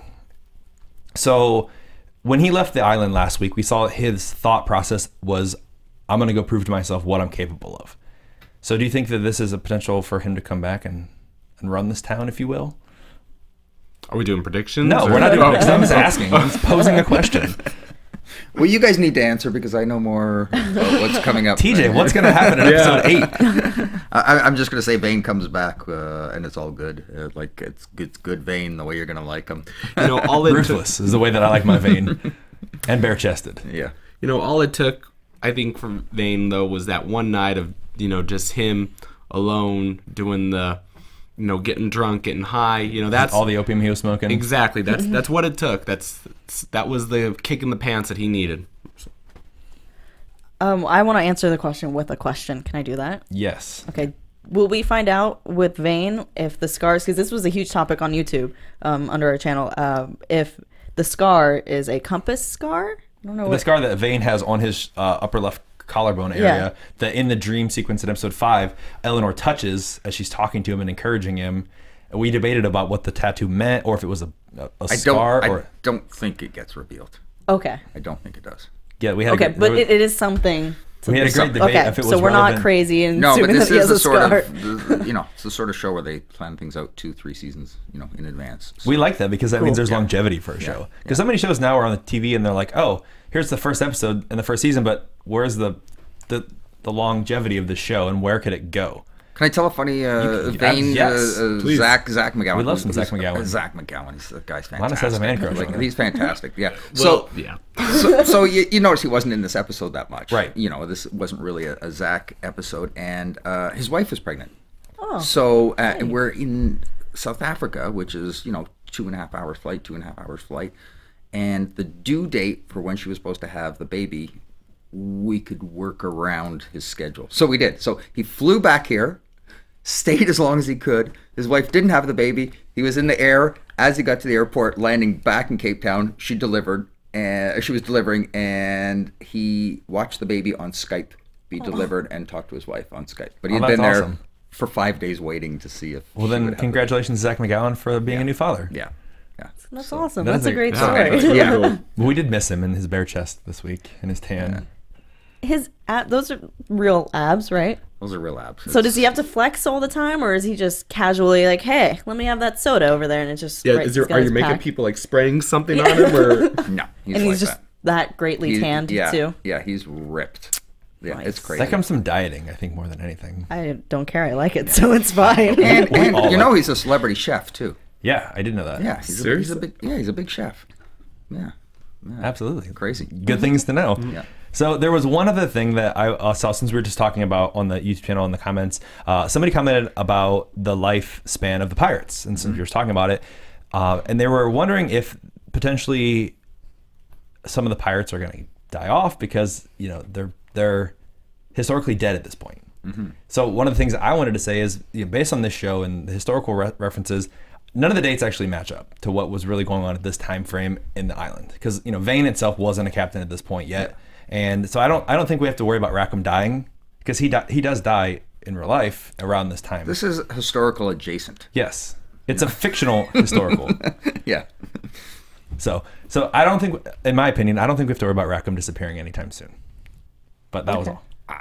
So when he left the island last week, we saw his thought process was, I'm going to go prove to myself what I'm capable of. So do you think that this is a potential for him to come back and run this town, if you will? Are we doing predictions? No, we're not doing predictions. I'm just asking. I'm just posing a question. Well, you guys need to answer because I know more about what's coming up. TJ, what's going to happen in episode 8? I'm just going to say Vane comes back and it's all good. Like it's good Vane, the way you're going to like him. You know, all ruthless is the way that I like my Vane, and bare-chested. Yeah. You know, all it took, I think, from Vane though was that one night of, you know, just him alone doing the, you know, getting drunk, getting high. You know, that's all the opium he was smoking. Exactly. That's what it took. That was the kick in the pants that he needed. I want to answer the question with a question. Can I do that? Yes. Okay. Will we find out with Vane if the scars, because this was a huge topic on YouTube under our channel, if the scar is a compass scar? I don't know. The scar that Vane has on his upper left collarbone area, that in the dream sequence in episode 5, Eleanor touches as she's talking to him and encouraging him. We debated about what the tattoo meant, or if it was a scar. I don't think it gets revealed. Okay. I don't think it does. Yeah, we had it is something. We had a great debate if it was so we're relevant. Not crazy and no, but this is the sort scar. of, you know, it's the sort of show where they plan things out 2-3 seasons, you know, in advance. So. We like that because that means there's longevity for a show. Because so many shows now are on the TV and they're like, oh, here's the first episode in the first season, but where's the longevity of the show and where could it go? Can I tell a funny Vane? Yes, Zach McGowan. We love some Zach McGowan. Zach McGowan. He's the guy's fantastic. Lana says a man crush. Like, he's fantastic. Yeah. Well, yeah. So you notice he wasn't in this episode that much, right? You know, this wasn't really a Zach episode, and his wife is pregnant. Oh. So we're in South Africa, which is, you know, 2.5 hours flight, 2.5 hours flight. And the due date for when she was supposed to have the baby, we could work around his schedule. So we did. So he flew back here, stayed as long as he could. His wife didn't have the baby. He was in the air as he got to the airport, landing back in Cape Town. She delivered, and she was delivering, and he watched the baby on Skype be delivered and talked to his wife on Skype. But he had been there for 5 days waiting to see if. Well, then congratulations, Zach McGowan, for being a new father. Yeah. That's awesome. that That's is a great okay. story. Yeah. Well, we did miss him in his bare chest this week and his tan. His those are real abs, right? Those are real abs. So does he have to flex all the time, or is he just casually like, "Hey, let me have that soda over there," and it just Yeah, are you making people like spraying something on him, or No, he's and like he's just that greatly tanned too. Yeah, he's ripped. Yeah, Nice. it's crazy. That comes from dieting, I think, more than anything. I don't care. I like it, so it's fine. and all you know like he's a celebrity chef too. Yeah, I did know that. Yeah, he's a Seriously? big chef. Yeah. Absolutely. Crazy. Good things to know. Yeah. So there was one other thing that I saw, since we were just talking about on the YouTube channel in the comments. Somebody commented about the lifespan of the pirates, and since we were talking about it, and they were wondering if potentially some of the pirates are going to die off because they're historically dead at this point. So one of the things I wanted to say is, based on this show and the historical references, none of the dates actually match up to what was really going on at this time frame in the island, because Vane itself wasn't a captain at this point yet, and so I don't think we have to worry about Rackham dying, because he does die in real life around this time. This is historical adjacent. Yes, it's a fictional historical. Yeah. So I don't think, in my opinion, I don't think we have to worry about Rackham disappearing anytime soon. But that was all.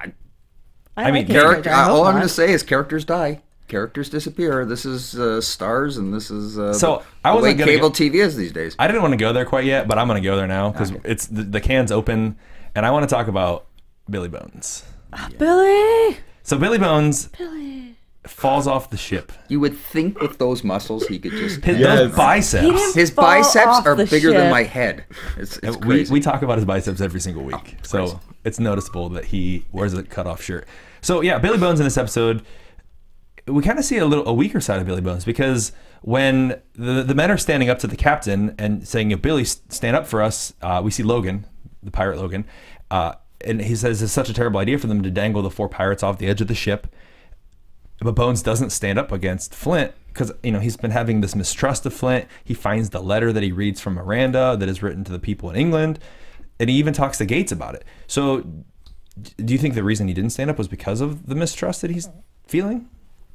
I mean, like his character. I hope All I'm not. going to say is characters die. Characters disappear. This is Starz, and this is So, I the way wasn't gonna cable TV is these days. I didn't want to go there quite yet, but I'm going to go there now because it's the can's open, and I want to talk about Billy Bones. Billy. So Billy Bones falls off the ship. You would think with those muscles he could just. Those biceps. didn't His fall biceps off are the bigger than ship. my head. It's We crazy. talk about his biceps every single week, so crazy. it's noticeable that he wears a cutoff shirt. So yeah, Billy Bones in this episode, we kind of see a weaker side of Billy Bones, because when the men are standing up to the captain and saying, "Billy, stand up for us," we see Logan, the pirate Logan, and he says it's such a terrible idea for them to dangle the 4 pirates off the edge of the ship. But Bones doesn't stand up against Flint because he's been having this mistrust of Flint. He finds the letter that he reads from Miranda that is written to the people in England, and he even talks to Gates about it. So do you think the reason he didn't stand up was because of the mistrust that he's feeling?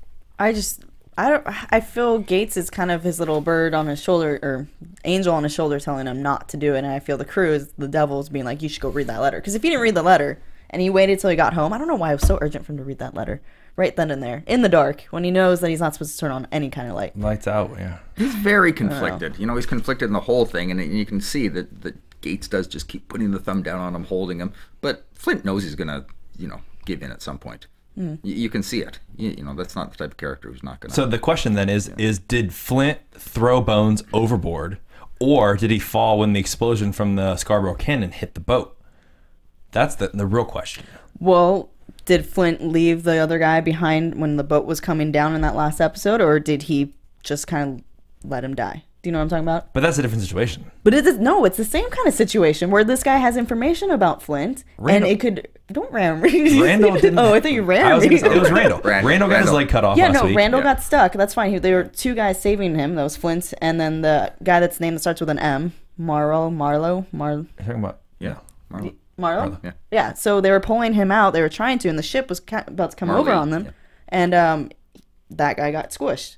I feel Gates is kind of his little bird on his shoulder, or angel on his shoulder, telling him not to do it. And I feel the crew is the devil's being like, "You should go read that letter." Because if he didn't read the letter and he waited till he got home, I don't know why it was so urgent for him to read that letter right then and there in the dark when he knows that he's not supposed to turn on any kind of light. Lights out, yeah. He's very conflicted. He's conflicted in the whole thing, and you can see that Gates does just keep putting the thumb down on him, holding him. But Flint knows he's gonna, give in at some point. You can see it. That's not the type of character who's not gonna. So the question then is did Flint throw Bones overboard, or did he fall when the explosion from the Scarborough cannon hit the boat? That's the real question. Well, did Flint leave the other guy behind when the boat was coming down in that last episode, or did he just kind of let him die? Do you know what I'm talking about? But that's a different situation. But it's the same kind of situation where this guy has information about Flint, and it could don't ram me. Randall didn't. Oh, I thought you ran me. It was Randall. Randall got his leg cut off. Yeah, last no, week. Randall got stuck. That's fine. There were 2 guys saving him. That was Flint, and then the guy that's named that starts with an M, Marlo. You're talking about Marlo? Yeah. So they were pulling him out. They were trying to, and the ship was about to come over on them, and that guy got squished.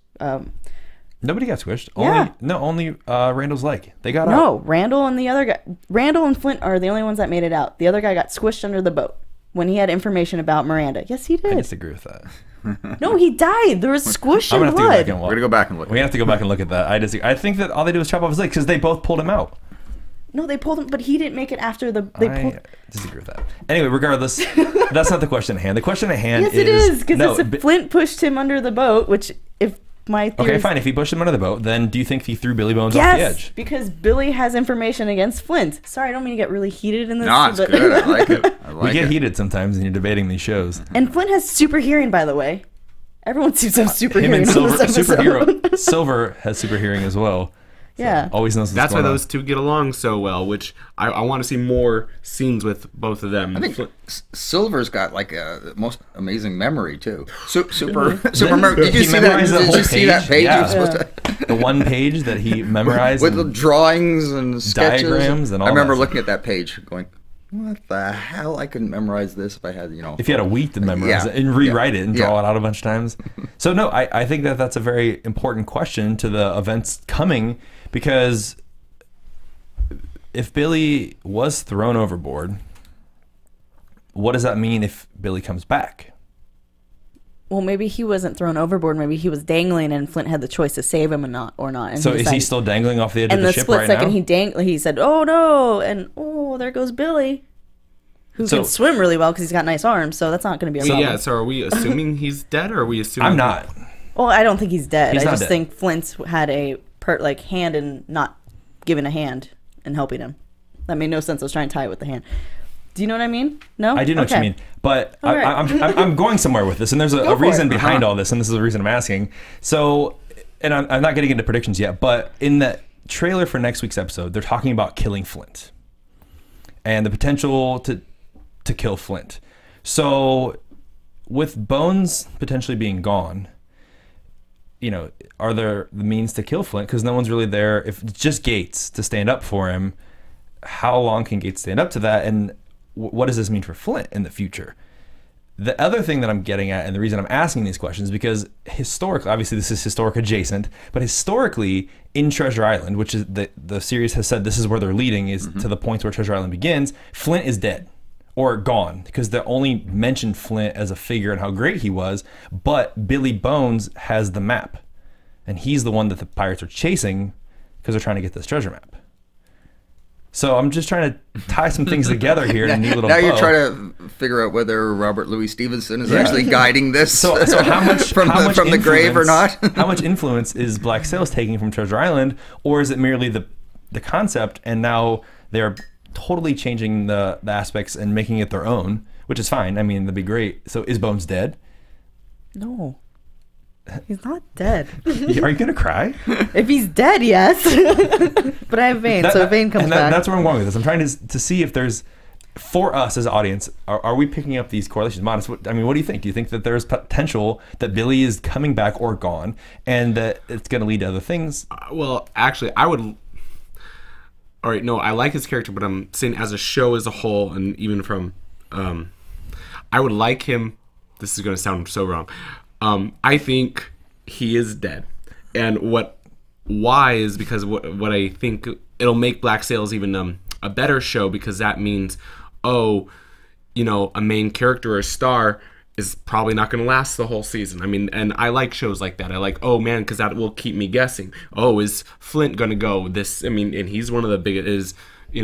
Nobody got squished. Yeah. Only Randall's leg. They got out. No, Randall and the other guy. Randall and Flint are the only ones that made it out. The other guy got squished under the boat when he had information about Miranda. Yes, he I did. disagree with that. No, he died. There was squish I'm and gonna have to go back blood. and We're gonna go back and look. We have to go back and look at that. I disagree. I think that all they do is chop off his leg because they both pulled him out. No, they pulled him, but he didn't make it after the. They pulled. I disagree with that. Anyway, regardless, that's not the question at hand. The question at hand Yes, is it is no. because Flint pushed him under the boat. Which, if my theory Okay, is- fine. If he pushed him under the boat, then do you think he threw Billy Bones off the Yes, edge? because Billy has information against Flint. Sorry, I don't mean to get really heated in this. No, it's but- good. I like it. I like We get it. heated sometimes when you're debating these shows. And Flint has super hearing, by the way. Everyone seems to have super Him hearing and on Silver, this episode. superhero. Silver has super hearing as well. Yeah. Always knows what's That's why going on. those two get along so well, which I want to see more scenes with both of them. I think Silver's got like a most amazing memory too. Super. Did you see that? Did you see that page? Yeah. You're supposed to... The one page that he memorized with the drawings and sketches. diagrams and all I remember that looking at that page, going, "What the hell? I couldn't memorize this if I had, If you had a week to memorize it and rewrite it and draw it out a bunch of times." So no, I think that that's a very important question to the events coming, because if Billy was thrown overboard, what does that mean if Billy comes back? Well, maybe he wasn't thrown overboard. Maybe he was dangling, and Flint had the choice to save him or not. And So is he still dangling off the edge of and the the ship split right second now? he said, "Oh no!" And there goes Billy, who can swim really well because he's got nice arms. So that's not going to be a problem. Yeah. So are we assuming he's dead, or are we assuming? I'm not. Well, I don't think he's dead. He's I not just dead. think Flint's had a hand in not giving a hand and helping him. That made no sense. I was trying to tie it with the hand. Do you know what I mean? No? I do know what you mean, but right. I'm going somewhere with this, and there's a reason behind all this, and this is the reason I'm asking. So, and I'm not getting into predictions yet, but in the trailer for next week's episode, they're talking about killing Flint and the potential to kill Flint. So, with Bones potentially being gone, are there the means to kill Flint? Because no one's really there. If it's just Gates to stand up for him, how long can Gates stand up to that? And what does this mean for Flint in the future? The other thing that I'm getting at, and the reason I'm asking these questions, because historically, obviously this is historic adjacent, but historically in Treasure Island, which is the series has said this is where they're leading, is to the point where Treasure Island begins, Flint is dead or gone, because they only mentioned Flint as a figure and how great he was, but Billy Bones has the map, and he's the one that the pirates are chasing because they're trying to get this treasure map. So I'm just trying to tie some things together here in a neat little Now bow. you're trying to figure out whether Robert Louis Stevenson is actually guiding this So how much from the grave or not? How much influence is Black Sails taking from Treasure Island, or is it merely the concept, and now they're totally changing the aspects and making it their own, which is fine. I mean, that'd be great. So is Bones dead? No. He's not dead. Are you gonna cry? If he's dead, yes. But I have Vane, so Vane comes back. That's where I'm going with this. I'm trying to see if there's, for us as an audience, are we picking up these correlations? Monis, what do you think? Do you think that there's potential that Billy is coming back or gone, and that it's going to lead to other things? Well, actually, I would. All right, no, I like his character, but I'm saying as a show as a whole, and even from, I would like him. This is going to sound so wrong. I think he is dead, and why is because what I think it'll make Black Sails even a better show, because that means, a main character or a star is probably not going to last the whole season. I mean, and I like shows like that. I like, oh man, because that will keep me guessing. Oh, is Flint going to go? This, I mean, and he's one of the biggest.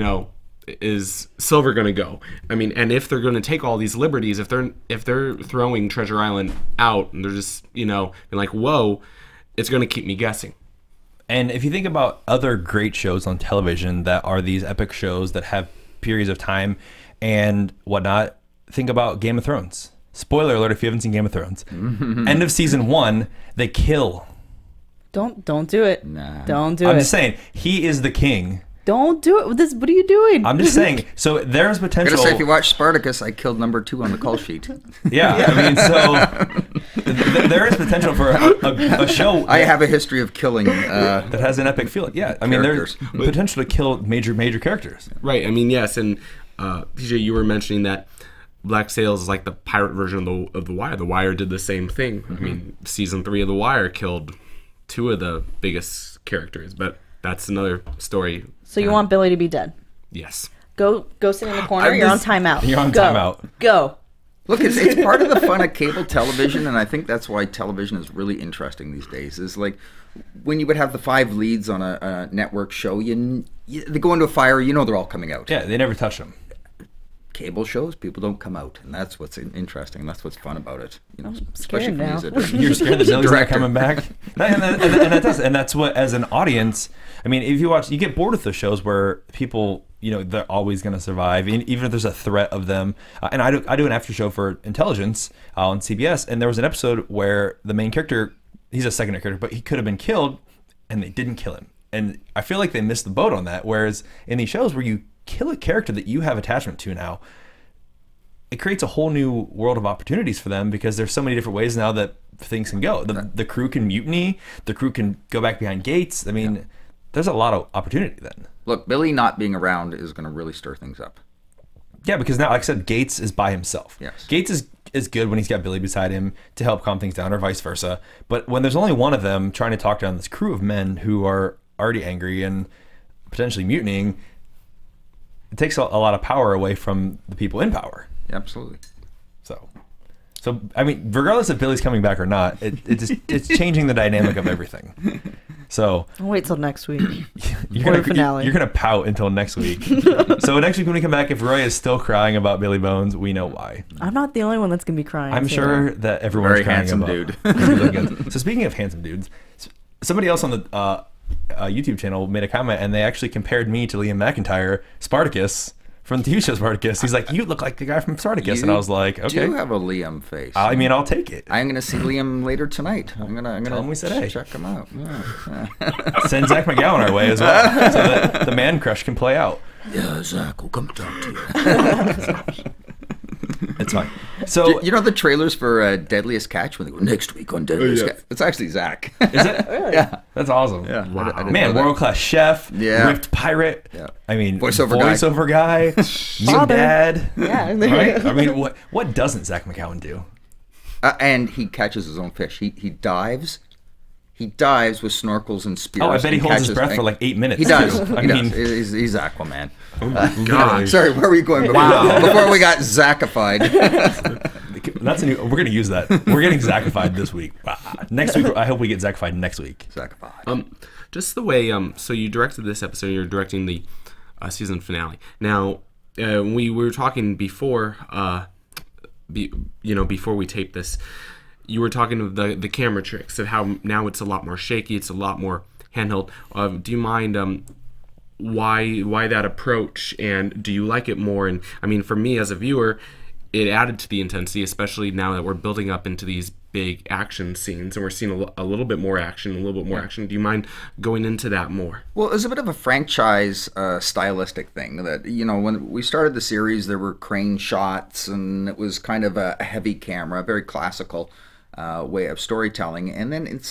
Is Silver going to go? I mean, and if they're going to take all these liberties, if they're throwing Treasure Island out, and they're just being like, whoa, it's going to keep me guessing. And if you think about other great shows on television that are these epic shows that have periods of time and whatnot, think about Game of Thrones. Spoiler alert if you haven't seen Game of Thrones. End of season 1, they kill. Don't do it. Nah. Don't do it. I'm just saying, he is the king. Don't do it. What are you doing? I'm just saying. So there's I'm potential. gonna say, if you watch Spartacus, I killed number 2 on the call sheet. Yeah, I mean, so there is potential for a show. I have a history of killing. That has an epic feel. Yeah, I mean, there's Characters. potential to kill major characters. Right. I mean, yes, and PJ, you were mentioning that Black Sails is like the pirate version of The Wire. The Wire did the same thing. I mean, season 3 of The Wire killed 2 of the biggest characters, but that's another story. So you want Billy to be dead? Yes. Go sit in the corner. You're on timeout. You're on Go. timeout. Go. Look, it's part of the fun of cable television, and I think that's why television is really interesting these days. Is like when you would have the 5 leads on a network show, they go into a fire, they're all coming out. Yeah, they never touch them. Cable shows, people don't come out, and that's what's interesting. That's what's fun about it. scared now. You're scared that Billy's not coming back, and that's what, as an audience, I mean, if you watch, you get bored with those shows where people, they're always going to survive, even if there's a threat of them. And I do an after show for Intelligence on CBS, and there was an episode where the main character, he's a secondary character, but he could have been killed, and they didn't kill him. And I feel like they missed the boat on that. Whereas in these shows where you kill a character that you have attachment to now, it creates a whole new world of opportunities for them, because there's so many different ways now that things can go. The crew can mutiny, the crew can go back behind gates. I mean, there's a lot of opportunity then. Look, Billy not being around is going to really stir things up. Yeah, because now, like I said, Gates is by himself. Yes. Gates is good when he's got Billy beside him to help calm things down, or vice versa. But when there's only one of them trying to talk down this crew of men who are already angry and potentially mutinying, it takes a lot of power away from the people in power. Absolutely. So I mean, regardless if Billy's coming back or not, it's changing the dynamic of everything. So I'll wait till next week. You're finale. gonna pout until next week. So next week when we come back, if Roya is still crying about Billy Bones, we know why. I'm not the only one that's gonna be crying. I'm sure that everyone's Very crying handsome about dude. So speaking of handsome dudes, somebody else on the YouTube channel made a comment, and they actually compared me to Liam McIntyre, Spartacus, from the TV show Spartacus. He's like, you look like the guy from Spartacus. And I was like, okay. You do have a Liam face. I mean, I'll take it. I'm gonna see Liam later tonight. I'm gonna Tell him we said hey. check him out. Yeah. Send Zach McGowan our way as well, so that the man crush can play out. Yeah, Zach, we'll come talk to you. It's fine. So You know the trailers for Deadliest Catch when they go next week on Deadliest Catch? It's actually Zach. is it? Yeah. That's awesome. Yeah. Wow. I didn't Man, know that. world class chef, Yeah. ripped pirate. Yeah. I mean, Voiceover guy, new Father. dad. Yeah. Right? I mean, what doesn't Zach McGowan do? And he catches his own fish. He dives. He dives with snorkels and spears. Oh, I bet he holds his catches breath for things. like 8 minutes. He does. too. He does. He's Aquaman. Gosh. Sorry, where were we going before we got Zachified? That's a new. We're gonna use that. We're getting Zachified this week. Next week, I hope we get Zachified next week. Zachified. Just the way so you directed this episode, you're directing the season finale. Now we were talking before before we taped this, you were talking of the camera tricks, of how now it's a lot more shaky, it's a lot more handheld. Do you mind why that approach, and do you like it more? And I mean, for me as a viewer, it added to the intensity, especially now that we're building up into these big action scenes and we're seeing a little bit more action, action. Do you mind going into that more? Well, it was a bit of a franchise stylistic thing that, when we started the series, there were crane shots and it was kind of a heavy camera, a very classical way of storytelling. And then in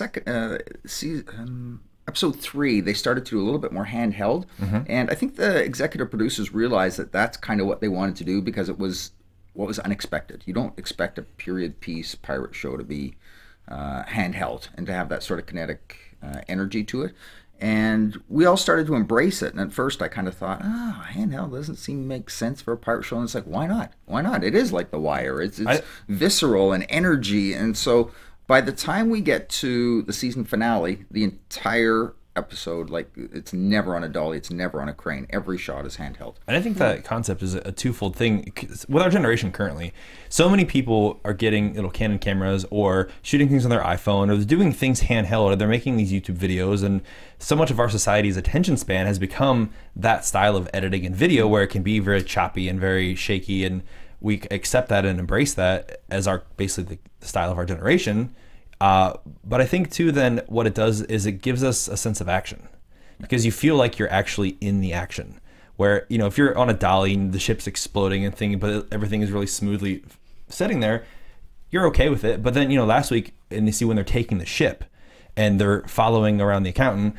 episode 3, they started to do a little bit more handheld. And I think the executive producers realized that that's kind of what they wanted to do, because it was what was unexpected. You don't expect a period piece pirate show to be handheld and to have that sort of kinetic energy to it. And we all started to embrace it. And at first I kind of thought, handheld doesn't seem to make sense for a pirate show. And it's like, why not? Why not? It is like The Wire. It's visceral and energy. And so by the time we get to the season finale, the entire episode, like, it's never on a dolly, it's never on a crane. Every shot is handheld. And I think that concept is a twofold thing. With our generation currently, so many people are getting little Canon cameras or shooting things on their iPhone, or they're doing things handheld, or they're making these YouTube videos, and so much of our society's attention span has become that style of editing and video, where it can be very choppy and very shaky, and we accept that and embrace that as our basically the style of our generation. But I think too, then what it does is it gives us a sense of action, because you feel like you're actually in the action. Where, if you're on a dolly and the ship's exploding and thing, but everything is really smoothly sitting there, you're okay with it. But then, last week, and you see when they're taking the ship and they're following around the accountant,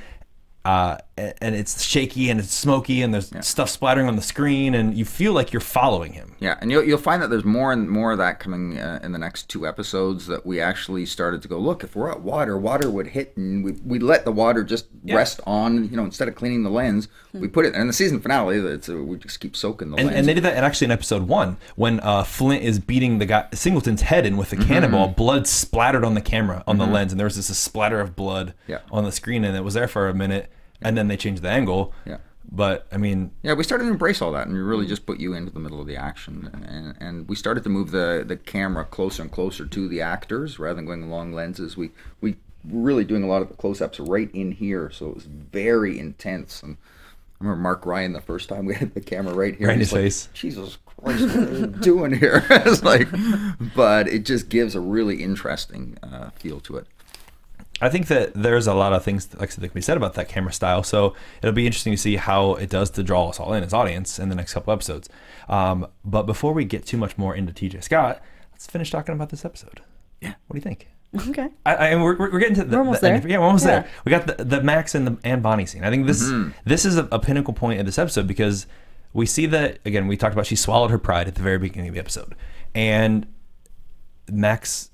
and it's shaky and it's smoky and there's stuff splattering on the screen, and you feel like you're following him. Yeah, and you'll find that there's more and more of that coming in the next 2 episodes, that we actually started to go, look, if we're at water would hit, and we let the water just rest on, instead of cleaning the lens, we put it in the season finale. We just keep soaking the lens. And they did that actually in episode 1 when Flint is beating the guy Singleton's head in with a cannonball. Blood splattered on the camera on the lens, and there was this splatter of blood on the screen, and it was there for a minute. And then they changed the angle. Yeah. But, I mean... Yeah, we started to embrace all that, and we really just put you into the middle of the action. And we started to move the camera closer and closer to the actors, rather than going along lenses. We were really doing a lot of the close-ups right in here, so it was very intense. And I remember Mark Ryan, the first time we had the camera right here. Right in his face. Jesus Christ, what are you doing here? It's like... But it just gives a really interesting feel to it. I think that there's a lot of things like that can be said about that camera style. So it'll be interesting to see how it does to draw us all in as audience in the next couple episodes. But before we get too much more into TJ Scott, let's finish talking about this episode. Yeah. What do you think? Okay. And we're getting to the... We're almost there. Yeah, we're almost there. We got the Max and Bonny scene. I think this is a pinnacle point of this episode because we see that, again, we talked about she swallowed her pride at the very beginning of the episode. And Max,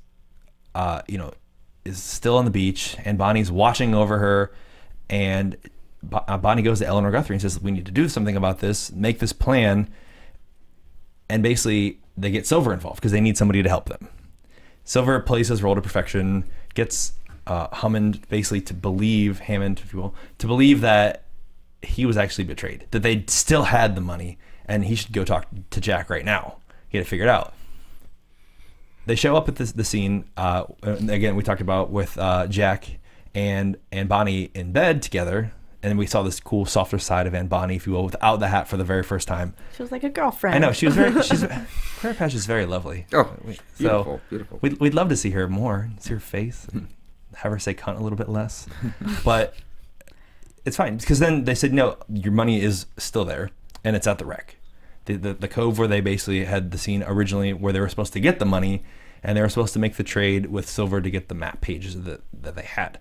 is still on the beach, and Bonny's watching over her, and Bonny goes to Eleanor Guthrie and says, we need to do something about this, make this plan, and basically they get Silver involved because they need somebody to help them. Silver plays his role to perfection, gets Hammond basically to believe, Hammond, if you will, to believe that he was actually betrayed, that they still had the money, and he should go talk to Jack right now, get it figured out. They show up at the scene, again, we talked about with Jack and Bonny in bed together, and we saw this cool, softer side of Aunt Bonny, if you will, without the hat for the very first time. She was like a girlfriend. I know, she was Claire Patch is very lovely. Oh, beautiful, beautiful. We'd love to see her more, see her face, and have her say cunt a little bit less. But it's fine, because then they said, no, your money is still there, and it's at the wreck. The cove where they basically had the scene originally where they were supposed to get the money and they were supposed to make the trade with Silver to get the map pages that they had.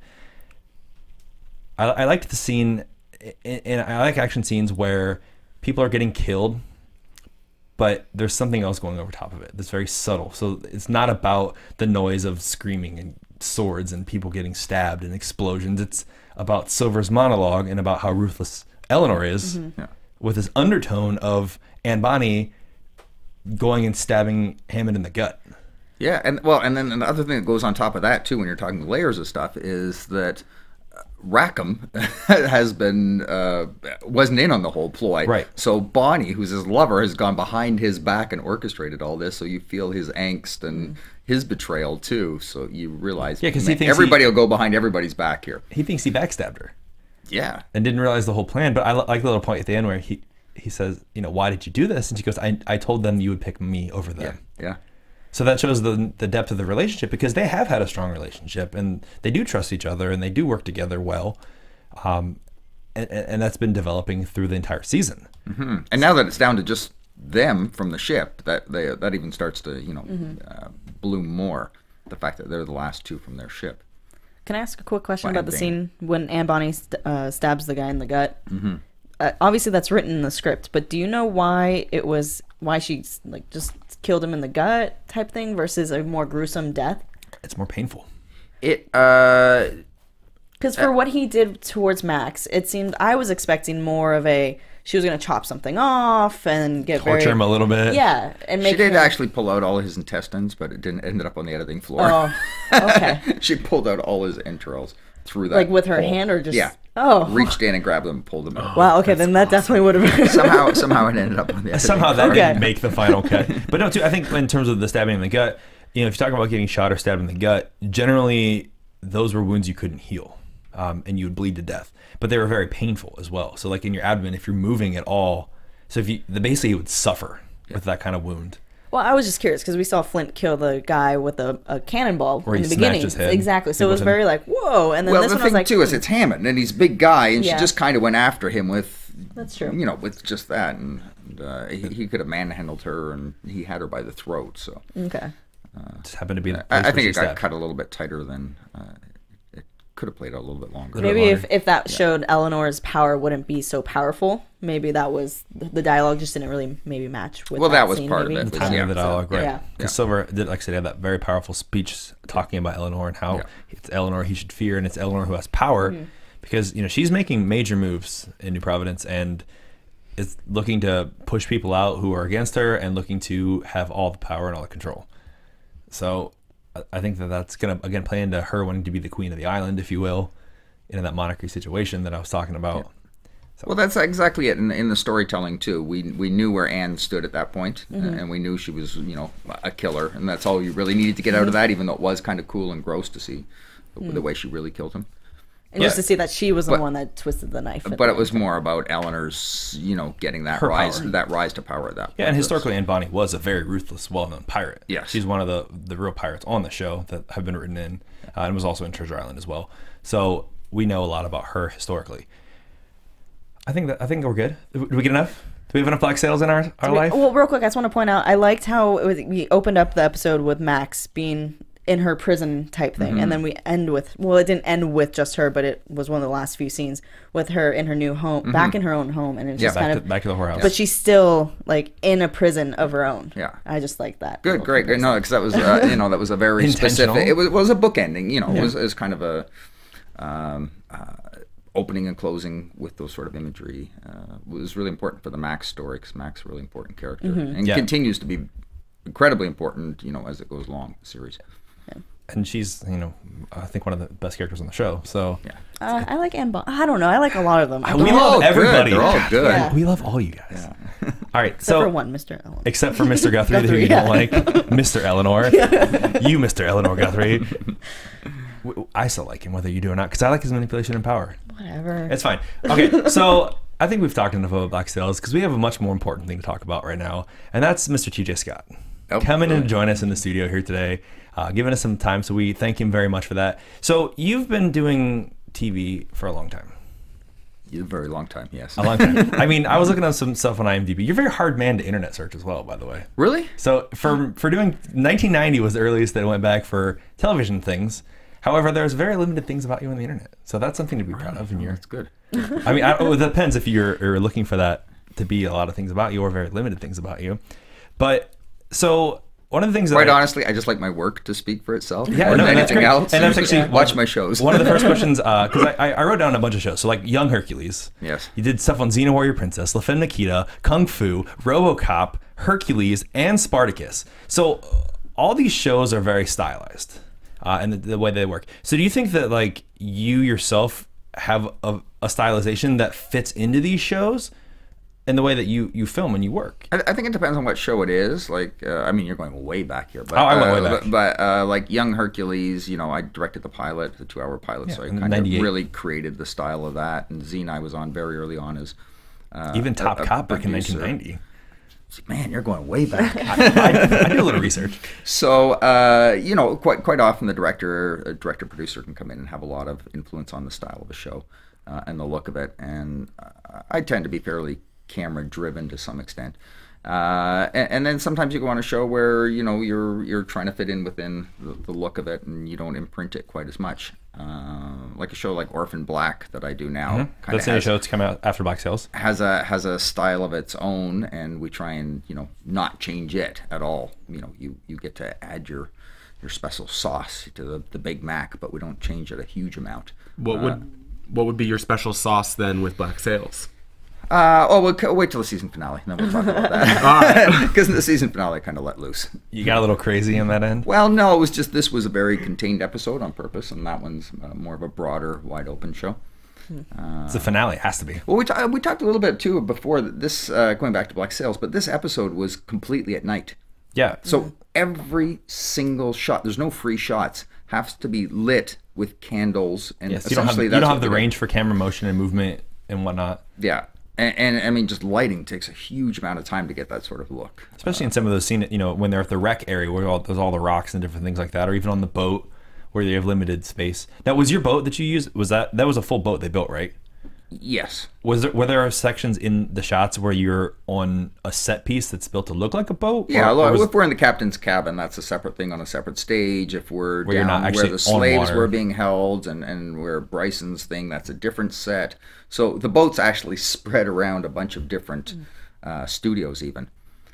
I liked the scene, and I like action scenes where people are getting killed, but there's something else going over top of it that's very subtle. So it's not about the noise of screaming and swords and people getting stabbed and explosions. It's about Silver's monologue and about how ruthless Eleanor is, with this undertone of Aunt Bonny going and stabbing Hammond in the gut. Yeah, and then another thing that goes on top of that too, when you're talking layers of stuff, is that Rackham wasn't in on the whole ploy. Right. So Bonny, who's his lover, has gone behind his back and orchestrated all this. So you feel his angst and his betrayal too. So you realize, because he thinks everybody will go behind everybody's back here. He thinks he backstabbed her. Yeah. And didn't realize the whole plan. But I like the little point at the end where he says, why did you do this? And she goes, I told them you would pick me over them. Yeah. So that shows the depth of the relationship, because they have had a strong relationship and they do trust each other and they do work together well. And that's been developing through the entire season. And now that it's down to just them from the ship, that even starts to, bloom more. The fact that they're the last two from their ship. Can I ask a quick question about the scene when Aunt Bonny stabs the guy in the gut? Obviously that's written in the script, but do you know why she like just killed him in the gut type thing versus a more gruesome death? It's more painful. Because for what he did towards Max, it seemed I was expecting more of she was going to chop something off and torture him a little bit. Yeah, and make she did actually pull out all his intestines, but it didn't ended up on the editing floor. Oh, okay. She pulled out all his entrails through that. Like with her hole. hand, or just reached in and grabbed them and pulled them out. Wow. Okay, then that definitely would have been somehow it ended up on the editing. Somehow that didn't make the final cut. But no, too, I think in terms of the stabbing in the gut, if you're talking about getting shot or stabbed in the gut, generally those were wounds you couldn't heal. And you would bleed to death, but they were very painful as well. So like in your abdomen, if you're moving at all, so basically you would suffer with that kind of wound. Well, I was just curious because we saw Flint kill the guy with a cannonball in the beginning. His head. Exactly. So it was very like, whoa. And then this the one I thing was like, too is it's Hammond, and he's a big guy, and she just kind of went after him with. That's true. With just that, and he could have manhandled her, and he had her by the throat. So okay. Just happened to be. I think it got cut a little bit tighter than. Could have played out a little bit longer. Maybe if that showed Eleanor's power wouldn't be so powerful. Maybe that was the dialogue just didn't really maybe match with. Well, that was scene, part maybe. of it. The timing of the dialogue, right? Yeah. Because Silver did, like I said, had that very powerful speech talking about Eleanor and how it's Eleanor he should fear, and it's Eleanor who has power, because she's making major moves in New Providence and is looking to push people out who are against her and looking to have all the power and all the control. So I think that's going to, again, play into her wanting to be the queen of the island, if you will, in that monarchy situation that I was talking about. So. Well, that's exactly it in the storytelling, too. We knew where Anne stood at that point, and we knew she was, a killer, and that's all you really needed to get out of that, even though it was kind of cool and gross to see the way she really killed him. And just to see that she was the one that twisted the knife. But it was more about Eleanor's, getting that rise to power at that point. Yeah, and historically, Anne Bonny was a very ruthless, well-known pirate. Yes. She's one of the real pirates on the show that have been written in, and was also in Treasure Island as well. So we know a lot about her historically. I think we're good. Do we get enough? Do we have enough Black Sails in our life? Well, real quick, I just want to point out, I liked how we opened up the episode with Max being in her prison type thing, and then we end with, well, it didn't end with just her, but it was one of the last few scenes with her in her new home, back in her own home, and it's just back to the whorehouse. But she's still like in a prison of her own. Yeah, I just like that. Good, great. No, because that was that was a very specific. It was a bookending. It was kind of a opening and closing with those sort of imagery. Was really important for the Max story, because Max is a really important character and continues to be incredibly important. As it goes along the series. And she's, I think one of the best characters on the show. So I like Anne Bonny. I don't know. I like a lot of them. We love everybody. They're all good. Yeah. We love all you guys. Yeah. All right. Except for one, Mr. Eleanor. Except for Mr. Guthrie, who you don't like. Mr. Eleanor. You, Mr. Eleanor Guthrie. I still like him, whether you do or not, because I like his manipulation and power. Whatever. It's fine. Okay, so I think we've talked enough about Black Sails, because we have a much more important thing to talk about right now, and that's Mr. TJ Scott. Coming in to join us in the studio here today, giving us some time, so we thank him very much for that. So you've been doing TV for a long time. A very long time, yes. A long time. I mean, I was looking at some stuff on IMDb. You're a very hard man to internet search as well, by the way. Really? So for doing 1990 was the earliest that it went back for television things. However, there's very limited things about you on the internet, so that's something to be proud of. And that's good. I mean, it depends if you're looking for that to be a lot of things about you or very limited things about you. But so one of the things that honestly, I just like my work to speak for itself. Yeah, more no, than that's anything great. else. And that's actually watch my shows. One of the first questions, because I wrote down a bunch of shows. So like Young Hercules. Yes. You did stuff on Xena Warrior Princess, La Femme Nikita, Kung Fu, RoboCop, Hercules, and Spartacus. So all these shows are very stylized. And the way they work. So do you think that like you yourself have a stylization that fits into these shows and the way that you film and you work? I think it depends on what show it is. Like, I mean, you're going way back here. But, I went way back. But like Young Hercules, I directed the pilot, the 2-hour pilot, so I kind of really created the style of that. And Xena I was on very early on as even Top Cop back in 1990. Man, you're going way back. I did a little research. So, quite often the director producer can come in and have a lot of influence on the style of a show and the look of it. And I tend to be fairly camera driven to some extent. And then sometimes you go on a show where you're trying to fit in within the look of it, and you don't imprint it quite as much. Like a show like Orphan Black that I do now. That's a show that's coming out after Black Sails. Has a style of its own, and we try and not change it at all. You get to add your special sauce to the Big Mac, but we don't change it a huge amount. What would be your special sauce then with Black Sails? We'll wait till the season finale, and then we'll talk about that. All right. Because in the season finale, I kind of let loose. You got a little crazy in that end? Well, no, it was just this was a very contained episode on purpose, and that one's more of a broader, wide open show. It's a finale, it has to be. Well, we talked a little bit too before this, going back to Black Sails, but this episode was completely at night. Yeah. So every single shot, there's no free shots, has to be lit with candles, and yes, you don't have the range for camera motion and movement and whatnot. Yeah. And I mean, just lighting takes a huge amount of time to get that sort of look. Especially in some of those scenes, when they're at the wreck area where there's all the rocks and different things like that, or even on the boat where they have limited space. Now, was your boat that you used, that was a full boat they built, right? Yes. Were there sections in the shots where you're on a set piece that's built to look like a boat? Yeah, if we're in the captain's cabin, that's a separate thing on a separate stage. If we're down where the slaves were being held and where Bryson's thing, that's a different set. So the boat's actually spread around a bunch of different studios even.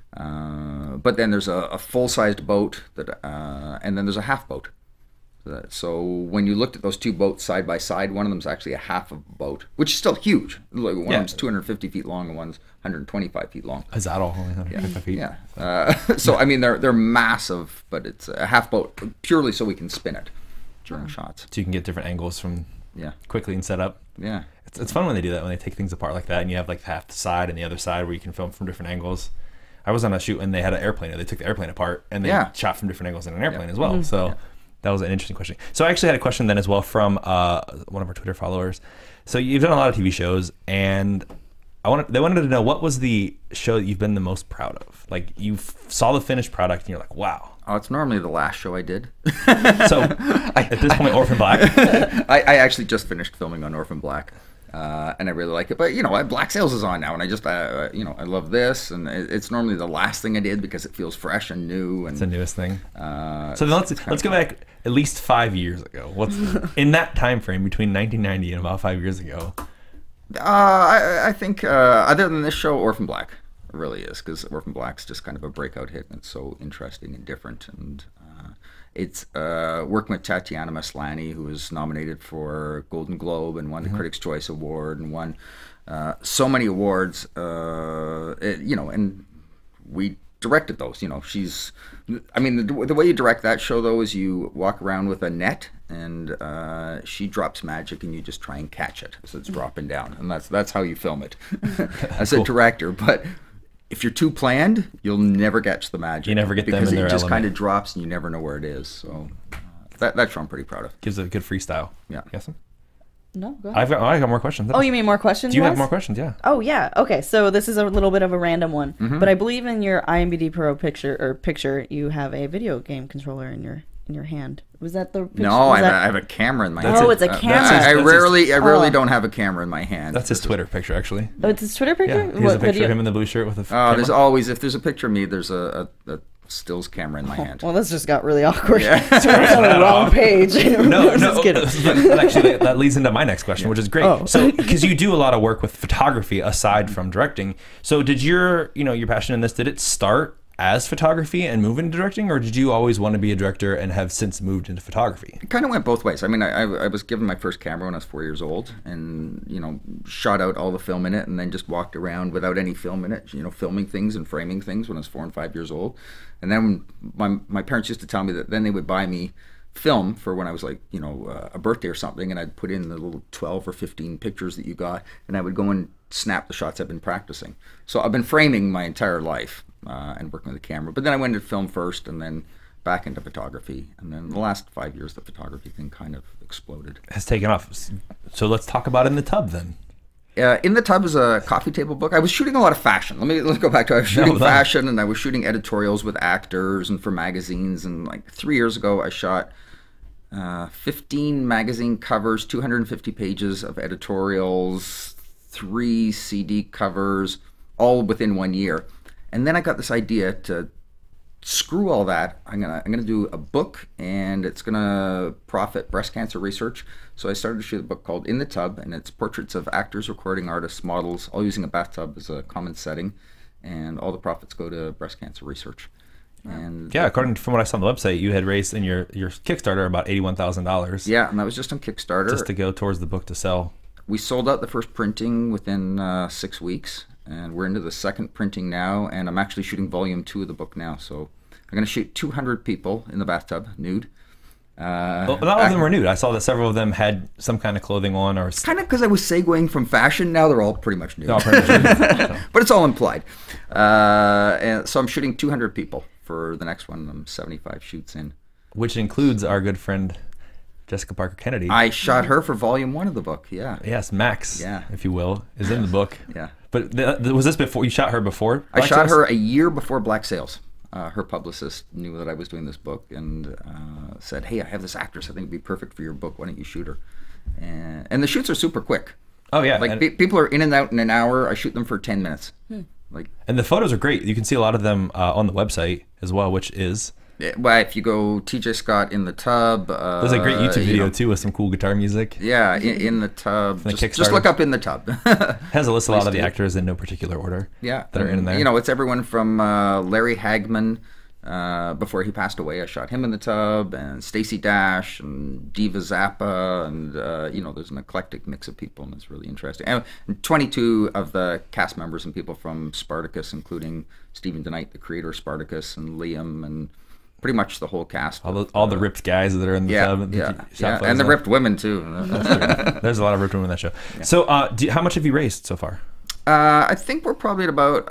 But then there's a full-sized boat, and then there's a half boat. So when you looked at those two boats side by side, one of them's actually a half of a boat, which is still huge. One of them's 250 feet long and one's 125 feet long. Is that all? Only 125 feet? Yeah. So I mean, they're massive, but it's a half boat purely so we can spin it during shots. So you can get different angles from quickly and set up. Yeah. It's fun when they do that, when they take things apart like that, and you have like half the side and the other side where you can film from different angles. I was on a shoot and they had an airplane, and they took the airplane apart and they shot from different angles in an airplane as well. So That was an interesting question. So I actually had a question then as well from one of our Twitter followers. So you've done a lot of TV shows, and they wanted to know, what was the show that you've been the most proud of? Like, you saw the finished product and you're like, wow. Oh, it's normally the last show I did. So at this point, Orphan Black. I actually just finished filming on Orphan Black, and I really like it. But Black Sails is on now, and I just I love this, and it's normally the last thing I did because it feels fresh and new. And it's the newest thing. So then let's go back at least 5 years ago. What's in that time frame between 1990 and about 5 years ago? I think other than this show, Orphan Black. It really is, because Orphan Black's just kind of a breakout hit, and it's so interesting and different. And it's working with Tatiana Maslany, who was nominated for Golden Globe and won the Critics' Choice Award and won so many awards. And we directed those. The way you direct that show, though, is you walk around with a net, and she drops magic, and you just try and catch it as it's dropping down, and that's how you film it as a director. But if you're too planned, you'll never catch the magic. You never get them in their because it just element. kind of drops, and you never know where it is. So that show I'm pretty proud of. Gives it a good freestyle. Yeah. Yes. No, go ahead. I got more questions. Oh, you mean more questions? Do you have Wes? more questions? Yeah. Oh yeah. Okay, so this is a little bit of a random one, but I believe in your IMDb Pro picture you have a video game controller in your hand. Was that the picture? No, I have a camera in my hand. Oh, it's a camera. I rarely don't have a camera in my hand. That's his Twitter picture, actually. Oh, it's his Twitter picture. Yeah, he has a picture of him in the blue shirt with a camera. There's always, if there's a picture of me, there's a stills camera in my hand. Well, this just got really awkward. Yeah. On the wrong page. No, Just kidding. Actually, that leads into my next question, which is great. Oh. So, because you do a lot of work with photography aside from directing, so did your passion in this, did it start as photography and move into directing, or did you always want to be a director and have since moved into photography? It kind of went both ways. I mean, I was given my first camera when I was 4 years old, and shot out all the film in it, and then just walked around without any film in it, filming things and framing things when I was 4 and 5 years old. And then my parents used to tell me that then they would buy me film for when I was like, a birthday or something, and I'd put in the little 12 or 15 pictures that you got, and I would go and snap the shots I've been practicing. So I've been framing my entire life and working with the camera. But then I went into film first, and then back into photography. And then the last 5 years, the photography thing kind of exploded. Has taken off. So let's talk about In the Tub then. In the Tub is a coffee table book. I was shooting a lot of fashion. Let's go back to I was shooting fashion, and I was shooting editorials with actors and for magazines. And like 3 years ago, I shot 15 magazine covers, 250 pages of editorials, 3 CD covers, all within 1 year. And then I got this idea to screw all that. I'm gonna do a book, and it's gonna profit breast cancer research. So I started to shoot a book called In the Tub, and it's portraits of actors, recording artists, models, all using a bathtub as a common setting, and all the profits go to breast cancer research. And yeah, according from what I saw on the website, you had raised in your Kickstarter about $81,000. Yeah, and that was just on Kickstarter. Just to go towards the book to sell. We sold out the first printing within 6 weeks, and we're into the second printing now, and I'm actually shooting volume 2 of the book now. So I'm going to shoot 200 people in the bathtub, nude. Well, not all of them were nude. I saw that several of them had some kind of clothing on, or kind of because I was segueing from fashion. Now they're all pretty much nude. All pretty much nude. But it's all implied. And so I'm shooting 200 people for the next one. I'm 75 shoots in. Which includes our good friend Jessica Parker Kennedy. I shot her for volume 1 of the book, yeah. Yes, Max, if you will, is in the book. Yeah. But was this before, you shot her before Black Sails? I shot her a year before Black Sails. Her publicist knew that I was doing this book and said, hey, I have this actress I think would be perfect for your book. Why don't you shoot her? And the shoots are super quick. Oh, yeah. Like, people are in and out in an hour. I shoot them for 10 minutes. And the photos are great. You can see a lot of them on the website as well, which is... Well, if you go TJ Scott In the Tub... There's a great YouTube video, too, with some cool guitar music. Yeah, In the Tub. Just look up In the Tub. Has a list of a lot of the actors in no particular order. Yeah. That are in there. It's everyone from Larry Hagman, before he passed away. I shot him in the Tub, and Stacey Dash, and Diva Zappa, and, there's an eclectic mix of people, and it's really interesting. And 22 of the cast members and people from Spartacus, including Stephen DeKnight, the creator of Spartacus, and Liam, and... pretty much the whole cast. All the ripped guys that are in the tub. And the ripped women, too. There's a lot of ripped women in that show. Yeah. So how much have you raised so far? I think we're probably at about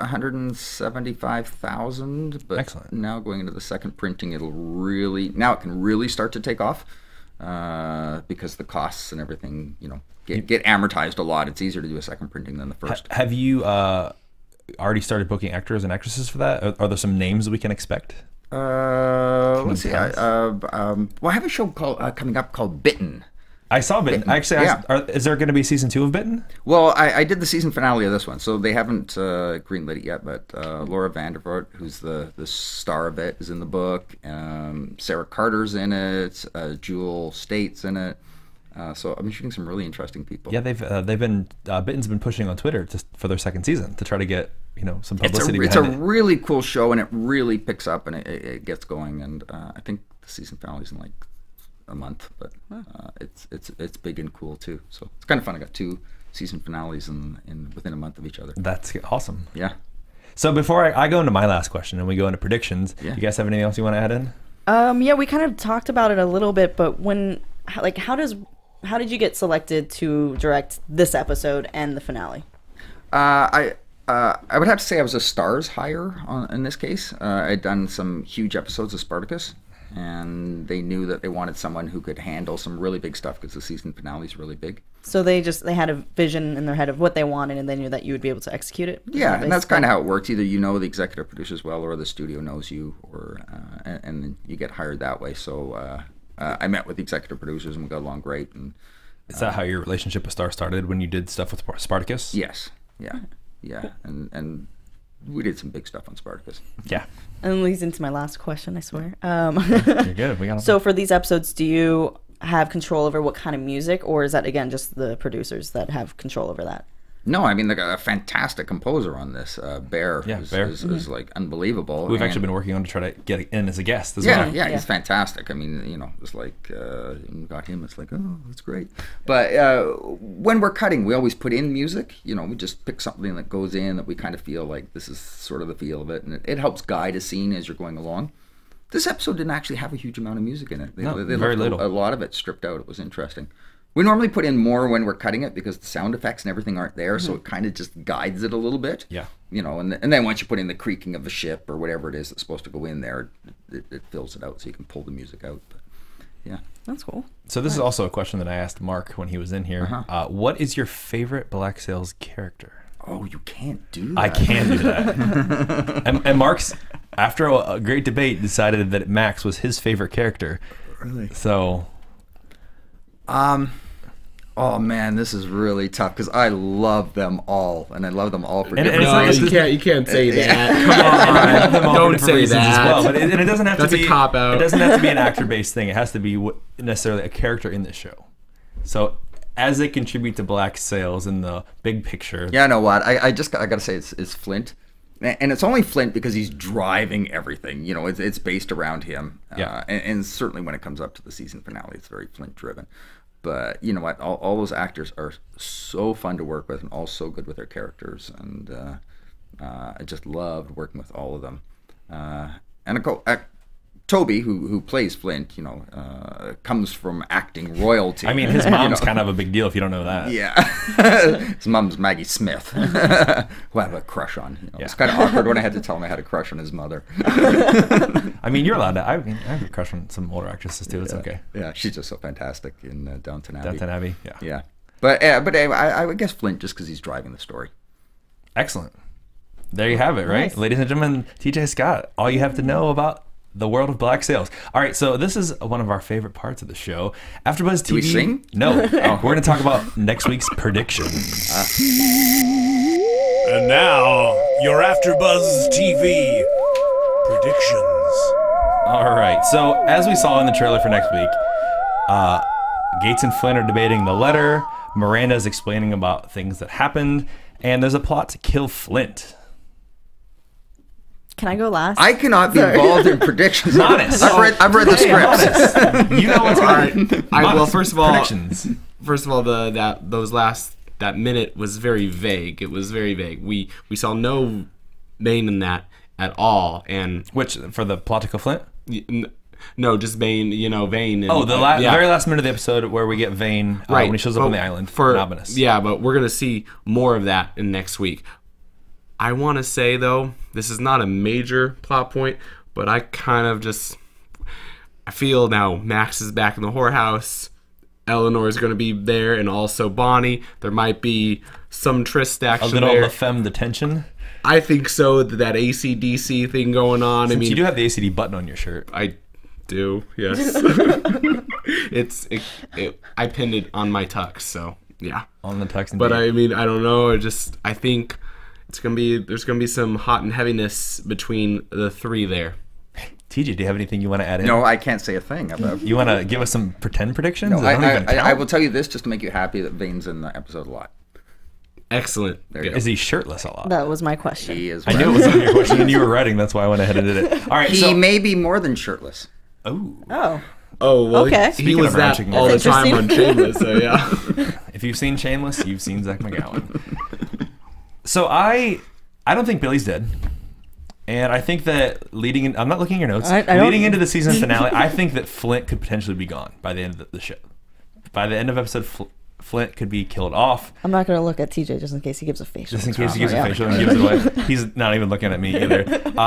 175,000. But Excellent. now going into the second printing, it can really start to take off because the costs and everything, get amortized a lot. It's easier to do a second printing than the first. Have you already started booking actors and actresses for that? Are there some names that we can expect? Let's see. Well, I have a show coming up called Bitten. I saw Bitten. Actually, is there going to be season 2 of Bitten? Well, I did the season finale of this one, so they haven't greenlit it yet. But Laura Vandervoort, who's the star of it, is in the book. Sarah Carter's in it. Jewel State's in it. So I'm shooting some really interesting people. Yeah, they've been Bitten's been pushing on Twitter for their second season to try to get some publicity. It's a really cool show, and it really picks up and it gets going. And I think the season finale's in like a month, but it's big and cool too. So it's kind of fun. I got 2 season finales in within a month of each other. That's awesome. Yeah. So before I go into my last question and we go into predictions, you guys have anything else you want to add in? Yeah, we kind of talked about it a little bit, but how did you get selected to direct this episode and the finale? I would have to say I was a Starz hire in this case. I'd done some huge episodes of Spartacus, and they knew that they wanted someone who could handle some really big stuff because the season finale is really big. So they had a vision in their head of what they wanted, and they knew that you would be able to execute it. Yeah, and that's kind of how it works. Either the executive producers well, or the studio knows you, or and then you get hired that way. So I met with the executive producers, and we got along great. And is that how your relationship with Starz started, when you did stuff with Spartacus? Yes. Yeah, and we did some big stuff on Spartacus. Yeah. And it leads into my last question, I swear. You're good. So for these episodes, do you have control over what kind of music, or is that, again, just the producers that have control over that? No, I mean, they got a fantastic composer on this. Bear is like unbelievable. We've actually been working on to try to get in as a guest as well. Yeah, he's fantastic. I mean, it's like, we got him, it's like, oh, that's great. But when we're cutting, we always put in music. We just pick something that goes in that we kind of feel like this is sort of the feel of it. And it helps guide a scene as you're going along. This episode didn't actually have a huge amount of music in it. They very little. A lot of it stripped out. It was interesting. We normally put in more when we're cutting it because the sound effects and everything aren't there, so it kind of just guides it a little bit. Yeah. And then once you put in the creaking of the ship or whatever it is that's supposed to go in there, it fills it out so you can pull the music out. But, yeah. That's cool. So this is also a question that I asked Mark when he was in here. What is your favorite Black Sails character? Oh, you can't do that. I can do that. and Mark's, after a great debate, decided that Max was his favorite character. Really? So... oh man, this is really tough because I love them all, and I love them all for different reasons. You can't say that. Come on, don't say that. As well. But it doesn't have That's to be a cop out. It doesn't have to be an actor-based thing. It has to be necessarily a character in the show. So as they contribute to Black Sails in the big picture. Yeah, I know what I gotta say it's Flint. And it's only Flint because he's driving everything. It's based around him. And certainly when it comes up to the season finale, it's very Flint driven. But you know what? All those actors are so fun to work with and all so good with their characters. And I just loved working with all of them. And Toby, who plays Flint, comes from acting royalty. I mean, his mom's kind of a big deal if you don't know that. Yeah. His mom's Maggie Smith, who I have a crush on. It's kind of awkward when I had to tell him I had a crush on his mother. I mean, you're allowed to. I have a crush on some older actresses too. It's okay. Yeah, she's just so fantastic in Downton Abbey. Downton Abbey, yeah. Yeah. But I would guess Flint just because he's driving the story. Excellent. There you have it, right? Nice. Ladies and gentlemen, TJ Scott, all you have to know about the world of Black Sails. All right, so this is one of our favorite parts of the show. AfterBuzz TV. Do we sing? No. We're going to talk about next week's predictions. And now, your AfterBuzz TV predictions. All right, so as we saw in the trailer for next week, Gates and Flint are debating the letter. Miranda's explaining about things that happened, and there's a plot to kill Flint. Can I go last? I cannot be involved in predictions. Monis. I've read the scripts. You know what's going on. Well, first of all, predictions. That minute was very vague. It was very vague. We saw no vein in that at all. And which for the plot to kill Flint? No, just Vane. You know, Vane. And, Oh, the very last minute of the episode where we get Vane when he shows up on the island for Ominous. Yeah, but we're gonna see more of that in next week. I want to say though, this is not a major plot point, but I kind of I feel now Max is back in the whorehouse. Eleanor is going to be there, and also Bonny. There might be some tryst action there. A little there. La Femme detention. I think so. That ACDC thing going on. Since you do have the ACD button on your shirt. I do. Yes. I pinned it on my tux. So yeah. On the tux. But I mean, I don't know. I think there's gonna be some hot and heaviness between the three there. TJ, do you have anything you want to add in? No, I can't say a thing about. You want to give us some pretend predictions? No, I will tell you this just to make you happy that Vane's in the episode a lot. Excellent. There you go. Is he shirtless a lot? That was my question. He is. I knew it was on your question, and you were writing. That's why I went ahead and did it. All right. He may be more than shirtless. Oh. Oh, well, Okay. he Speaking was of that ranching, all the that's time on Shameless, so yeah. If you've seen Shameless, you've seen Zach McGowan. So I don't think Billy's dead. And I think that I'm not looking at your notes. Leading into the season finale, I think that Flint could potentially be gone by the end of the show. By the end of episode, Flint could be killed off. I'm not going to look at TJ just in case he gives a facial. Just in case he gives a facial and gives it away. He's not even looking at me either.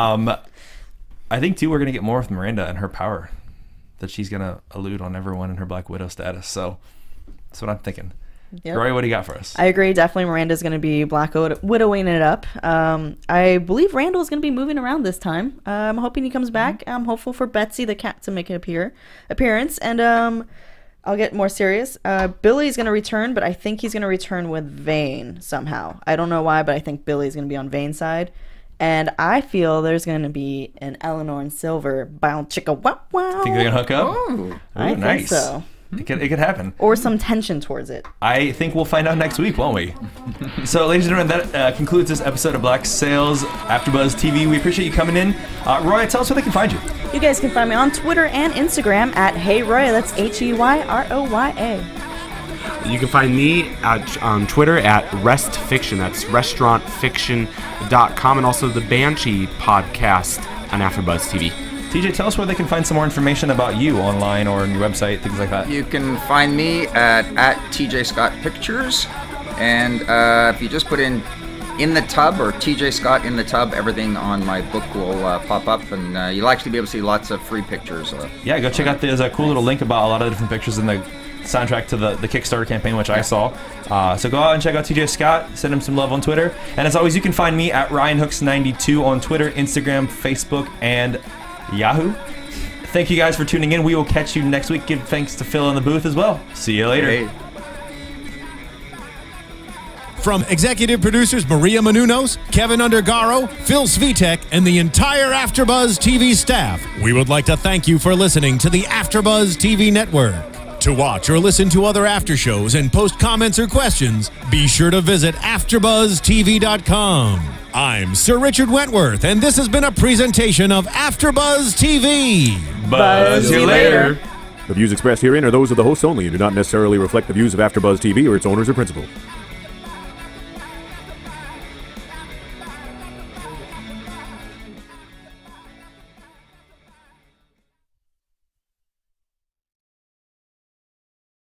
I think, too, we're going to get more with Miranda and her power. That she's going to elude on everyone in her Black Widow status. So that's what I'm thinking. Yep. Roy, what do you got for us? I agree. Definitely Miranda's going to be Black Widowing it up. I believe Randall is going to be moving around this time. I'm hoping he comes back. I'm hopeful for Betsy the cat to make an appearance. And I'll get more serious. Billy's going to return, but I think he's going to return with Vane somehow. I don't know why, but I think Billy's going to be on Vane's side. And I feel there's going to be an Eleanor and Silver bound chicka wow wow. Think they're going to hook up? Oh, I nice. think so. It could happen. Or some tension towards it. I think we'll find out next week, won't we? So, ladies and gentlemen, that concludes this episode of Black Sails AfterBuzz TV. We appreciate you coming in. Roya, tell us where they can find you. You guys can find me on Twitter and Instagram at Hey Roya. That's HeyRoya. You can find me on Twitter at RestFiction. That's restaurantfiction.com, and also the Banshee podcast on AfterBuzz TV. TJ, tell us where they can find some more information about you online or on your website, things like that. You can find me at TJ Scott Pictures, and if you just put in the tub or TJ Scott in the tub, everything on my book will pop up, and you'll actually be able to see lots of free pictures. Yeah, go check out. There's a cool little link about a lot of different pictures in the soundtrack to the Kickstarter campaign, which I saw. So go out and check out TJ Scott. Send him some love on Twitter. And as always, you can find me at RyanHooks92 on Twitter, Instagram, Facebook, and Yahoo. Thank you guys for tuning in. We will catch you next week. Give thanks to Phil in the booth as well. See you later. Hey. From executive producers Maria Menounos, Kevin Undergaro, Phil Svitek, and the entire AfterBuzz TV staff, we would like to thank you for listening to the AfterBuzz TV network. To watch or listen to other after shows and post comments or questions, be sure to visit AfterBuzzTV.com. I'm Sir Richard Wentworth, and this has been a presentation of AfterBuzz TV. Buzz you later. The views expressed herein are those of the hosts only and do not necessarily reflect the views of AfterBuzz TV or its owners or principals.